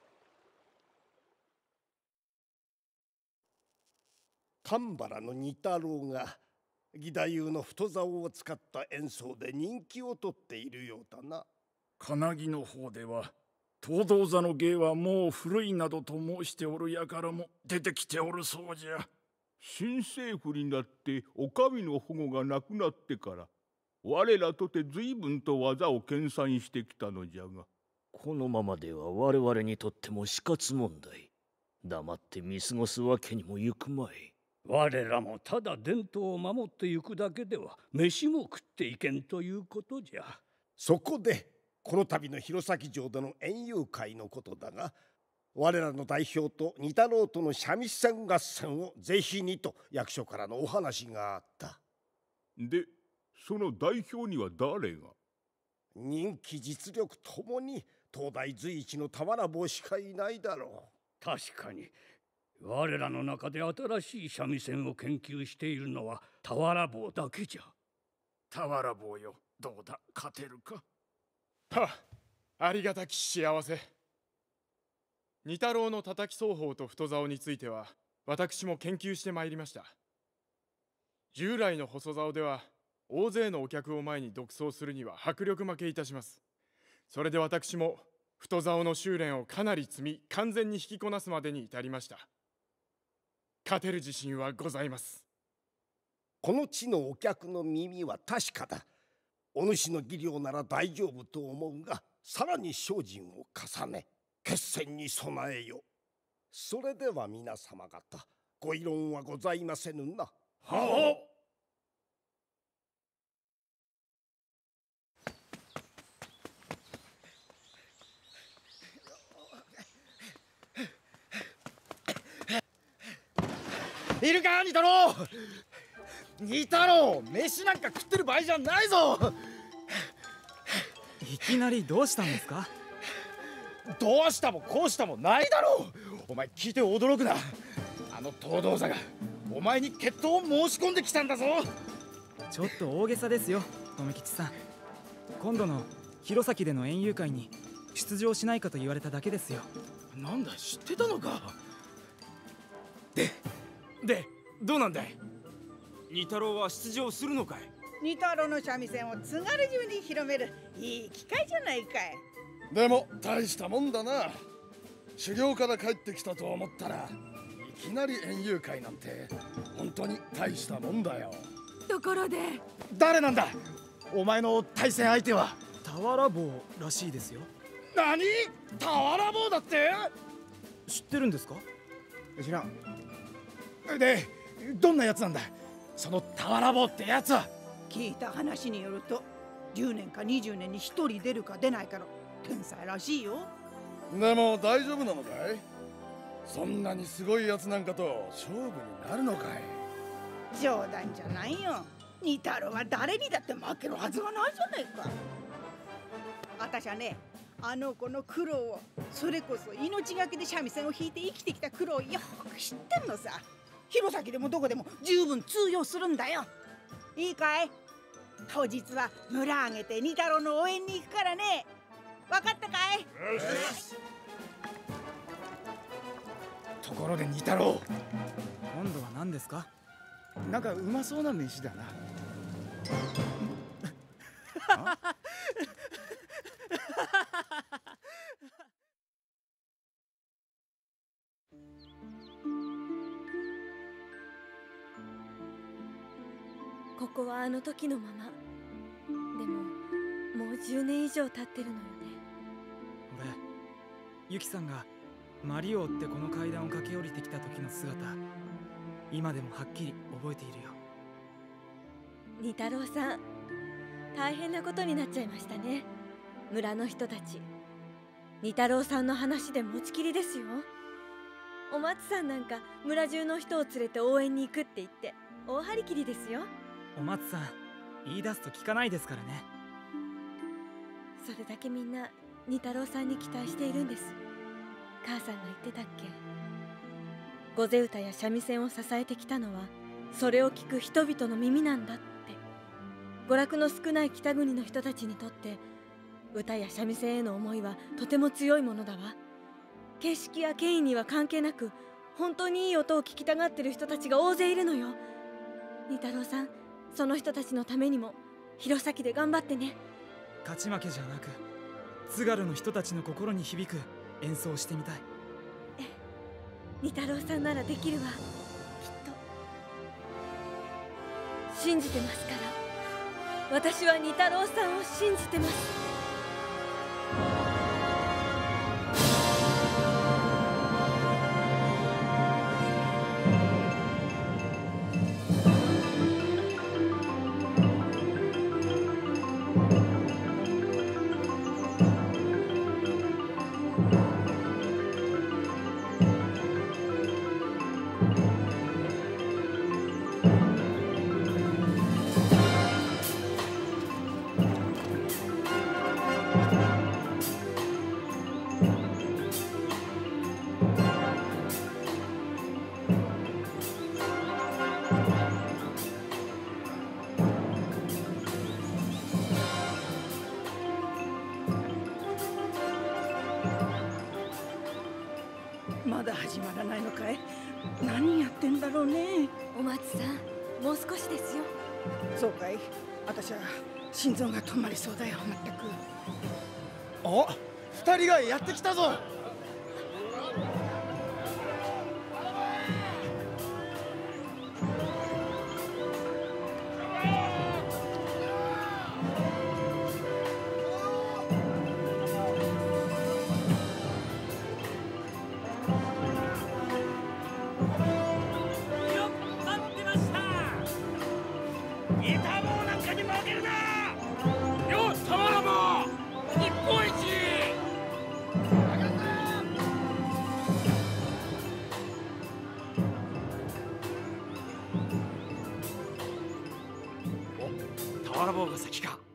神原の二太郎が義太夫の太竿を使った演奏で人気を取っているようだな。 金木の方では東道座の芸はもう古いなどと申しておる輩も出てきておるそうじゃ。 新政府になってお上の保護がなくなってから我らとて随分と技を研鑽してきたのじゃが、 このままでは我々にとっても死活問題。黙って見過ごすわけにもゆくまい。 我らもただ伝統を守ってゆくだけでは飯も食っていけんということじゃ。 そこでこの度の弘前城での園遊会のことだが、我らの代表と二太郎との三味線合戦をぜひにと役所からのお話があった。 でその代表には誰が？ 人気実力ともに東大随一の俵坊しかいないだろう。 確かに我らの中で新しい三味線を研究しているのは俵坊だけじゃ。 俵坊よ、どうだ、勝てるか。 はあ、ありがたき幸せ。二太郎の叩き奏法と太棹については私も研究してまいりました。従来の細棹では大勢のお客を前に独奏するには迫力負けいたします。それで私も太棹の修練をかなり積み、完全に弾きこなすまでに至りました。勝てる自信はございます。 この地のお客の耳は確かだ。お主の技量なら大丈夫と思うが、さらに精進を重ね決戦に備えよ。それでは皆様方、ご異論はございませぬな。 はあ。 いるか、二太郎。二太郎、飯なんか食ってる場合じゃないぞ。 いきなりどうしたんですか？ どうしたもこうしたもないだろう。お前聞いて驚くな。あの東道座がお前に決闘を申し込んできたんだぞ。 ちょっと大げさですよ、留吉さん。今度の弘前での園遊会に出場しないかと言われただけですよ。 なんだ、知ってたのか。 で、どうなんだい？二太郎は出場するのかい？ 二太郎の三味線を津軽中に広めるいい機会じゃないかい。 でも大したもんだな。修行から帰ってきたと思ったらいきなり園遊会なんて本当に大したもんだよ。 ところで誰なんだお前の対戦相手は。 俵坊らしいですよ。 何？俵坊だって？ 知ってるんですか？ 知らん。で、どんなやつなんだその俵坊ってやつは。 聞いた話によると10年か20年に1人出るか出ないかの天才らしいよ。 でも大丈夫なのかい？そんなにすごいやつなんかと勝負になるのかい？ 冗談じゃないよ。二太郎は誰にだって負けるはずがないじゃないか。私はね、あの子の苦労を、それこそ命がけで三味線を弾いて生きてきた苦労をよく知ってんのさ。弘前でもどこでも十分通用するんだよ。いいかい？当日は村挙げて二太郎の応援に行くからね。分かったかい？ ところで二太郎、 今度は何ですか？ なんかうまそうな飯だな。 ここはあの時のまま。でももう10年以上経ってるのよね。 俺、ユキさんがマリオってこの階段を駆け下りてきた時の姿、今でもはっきり覚えているよ。 二太郎さん、大変なことになっちゃいましたね。村の人たち二太郎さんの話で持ちきりですよ。お松さんなんか村中の人を連れて応援に行くって言って大張り切りですよ。 お松さん、言い出すと聞かないですからね。 それだけみんな二太郎さんに期待しているんです。母さんが言ってたっけ。御前歌や三味線を支えてきたのはそれを聞く人々の耳なんだって。娯楽の少ない北国の人たちにとって歌や三味線への思いはとても強いものだわ。形式や権威には関係なく本当にいい音を聞きたがってる人たちが大勢いるのよ。二太郎さん、その人たちのためにも弘前で頑張ってね。 勝ち負けじゃなく津軽の人たちの心に響く演奏をしてみたい。 二太郎さんならできるわ、きっと。信じてますから。私は二太郎さんを信じてます。 だ始まらないのかい。何やってんだろうね。 お松さん、もう少しですよ。 そうかい。私は心臓が止まりそうだよ。まったく。 お、二人がやってきたぞ。 俵棒が先か。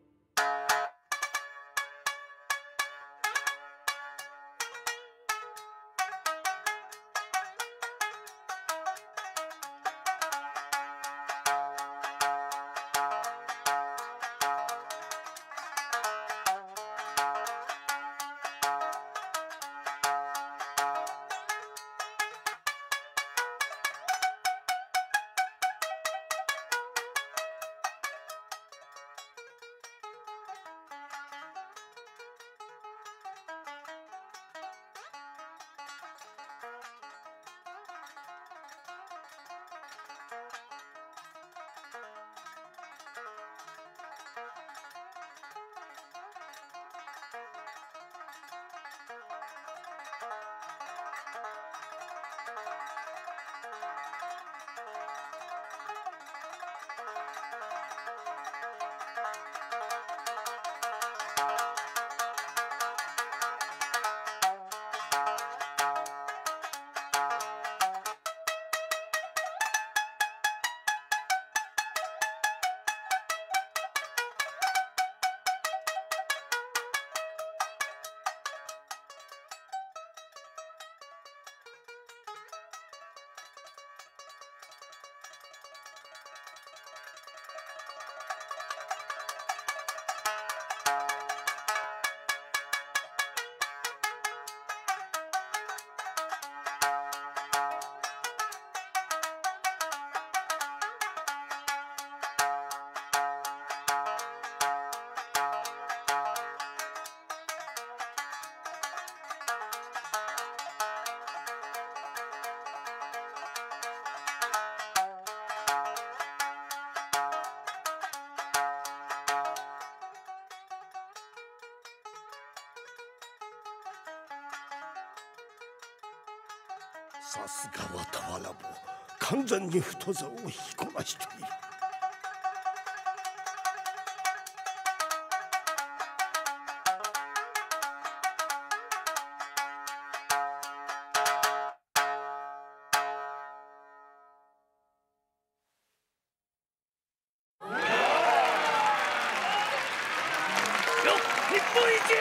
さすがは俵棒、完全に太座を引きこなしている。 日本一！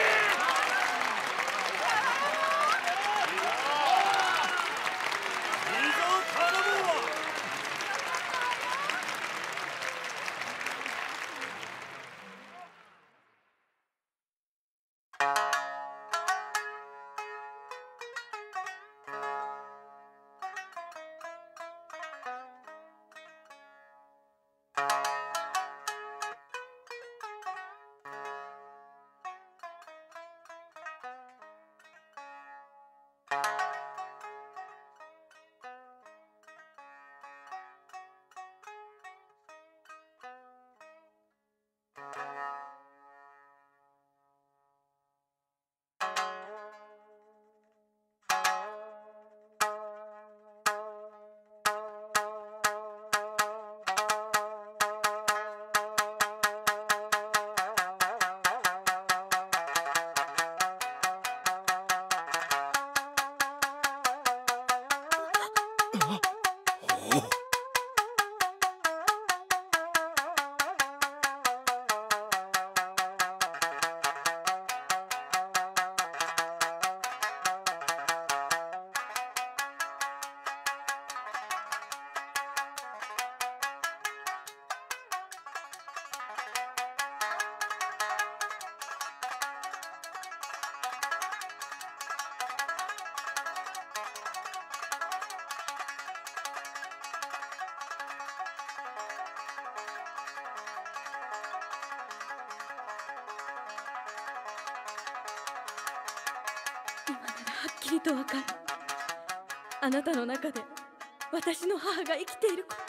きりとわかる。あなたの中で私の母が生きていること。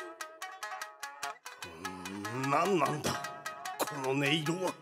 何なんだこの音色は。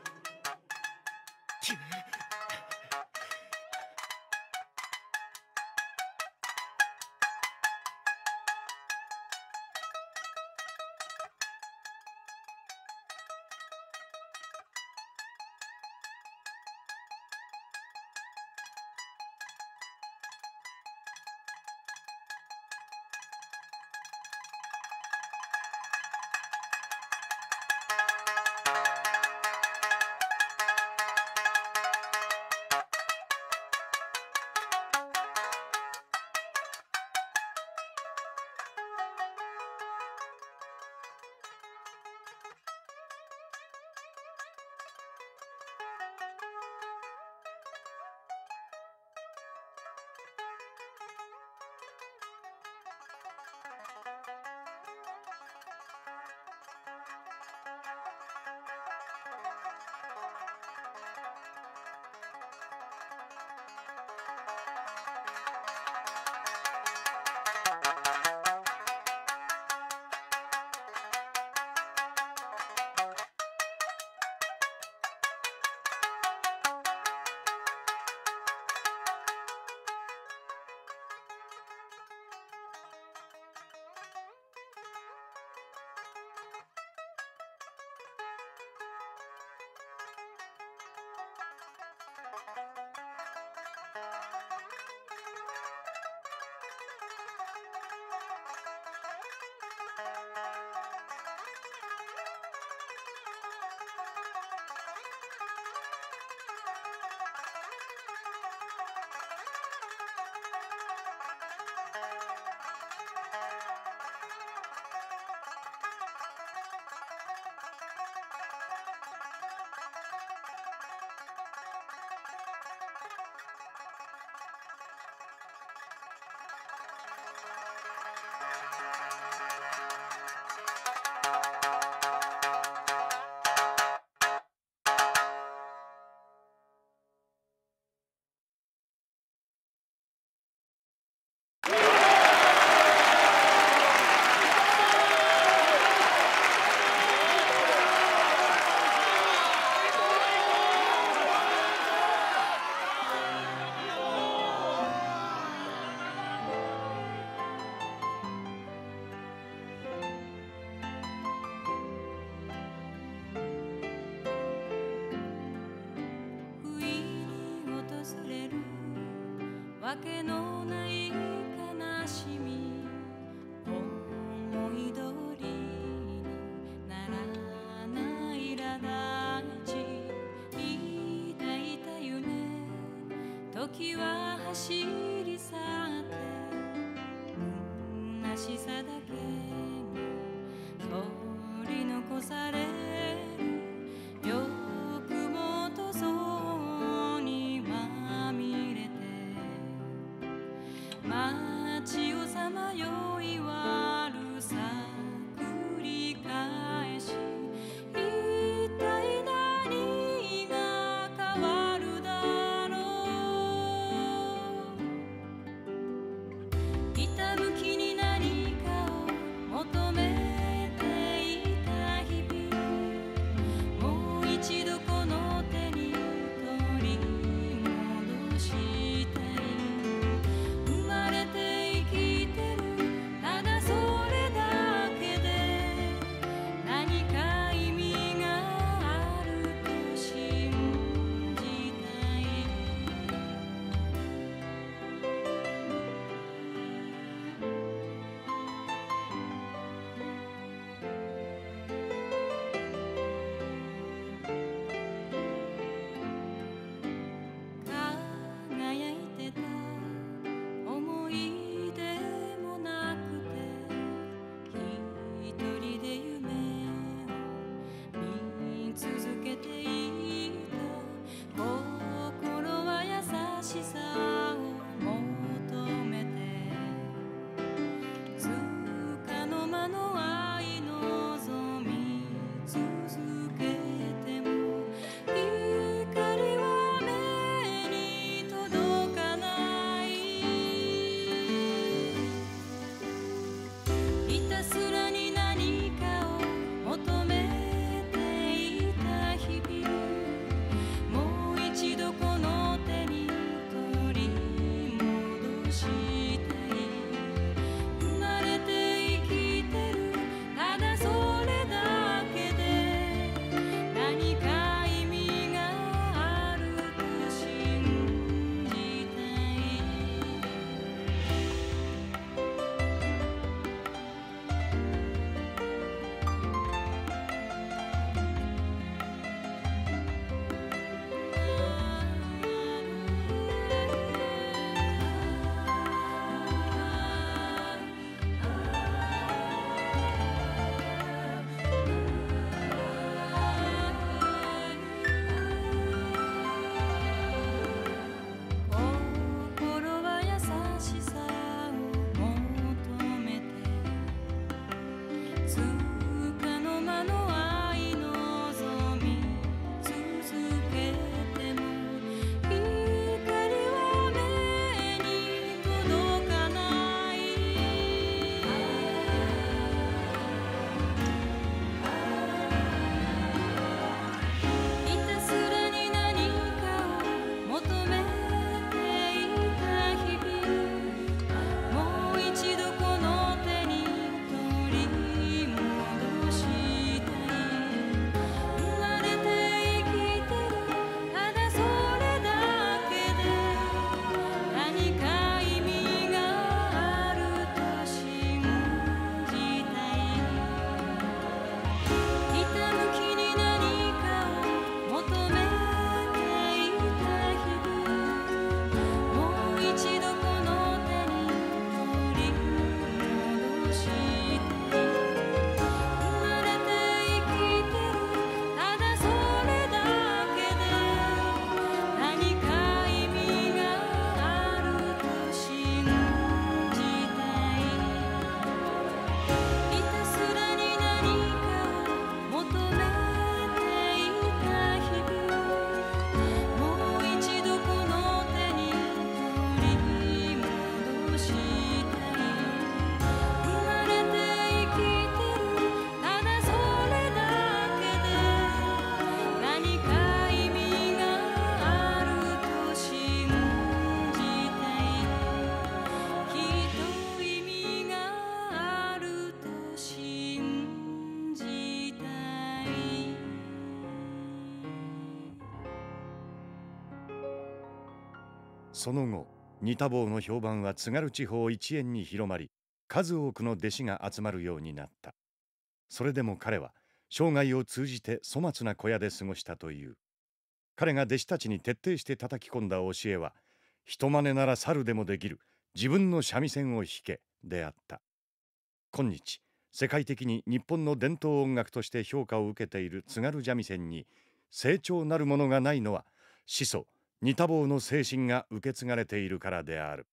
わけのない悲しみ、思い通りにならない苛立ち、抱いた夢、時は走り去って虚しさだけが取り残される。欲望とそうにまみれて街をさまよい悪さ繰り返し、一体何が変わるだろう。ひたむきに何かをその後、似た坊の評判は津軽地方一円に広まり、数多くの弟子が集まるようになった。それでも彼は生涯を通じて粗末な小屋で過ごしたという。彼が弟子たちに徹底して叩き込んだ教えは、人真似なら猿でもできる、自分の三味線を弾けであった。今日、世界的に日本の伝統音楽として評価を受けている津軽三味線に成長なるものがないのは、始祖似た坊の精神が受け継がれているからである。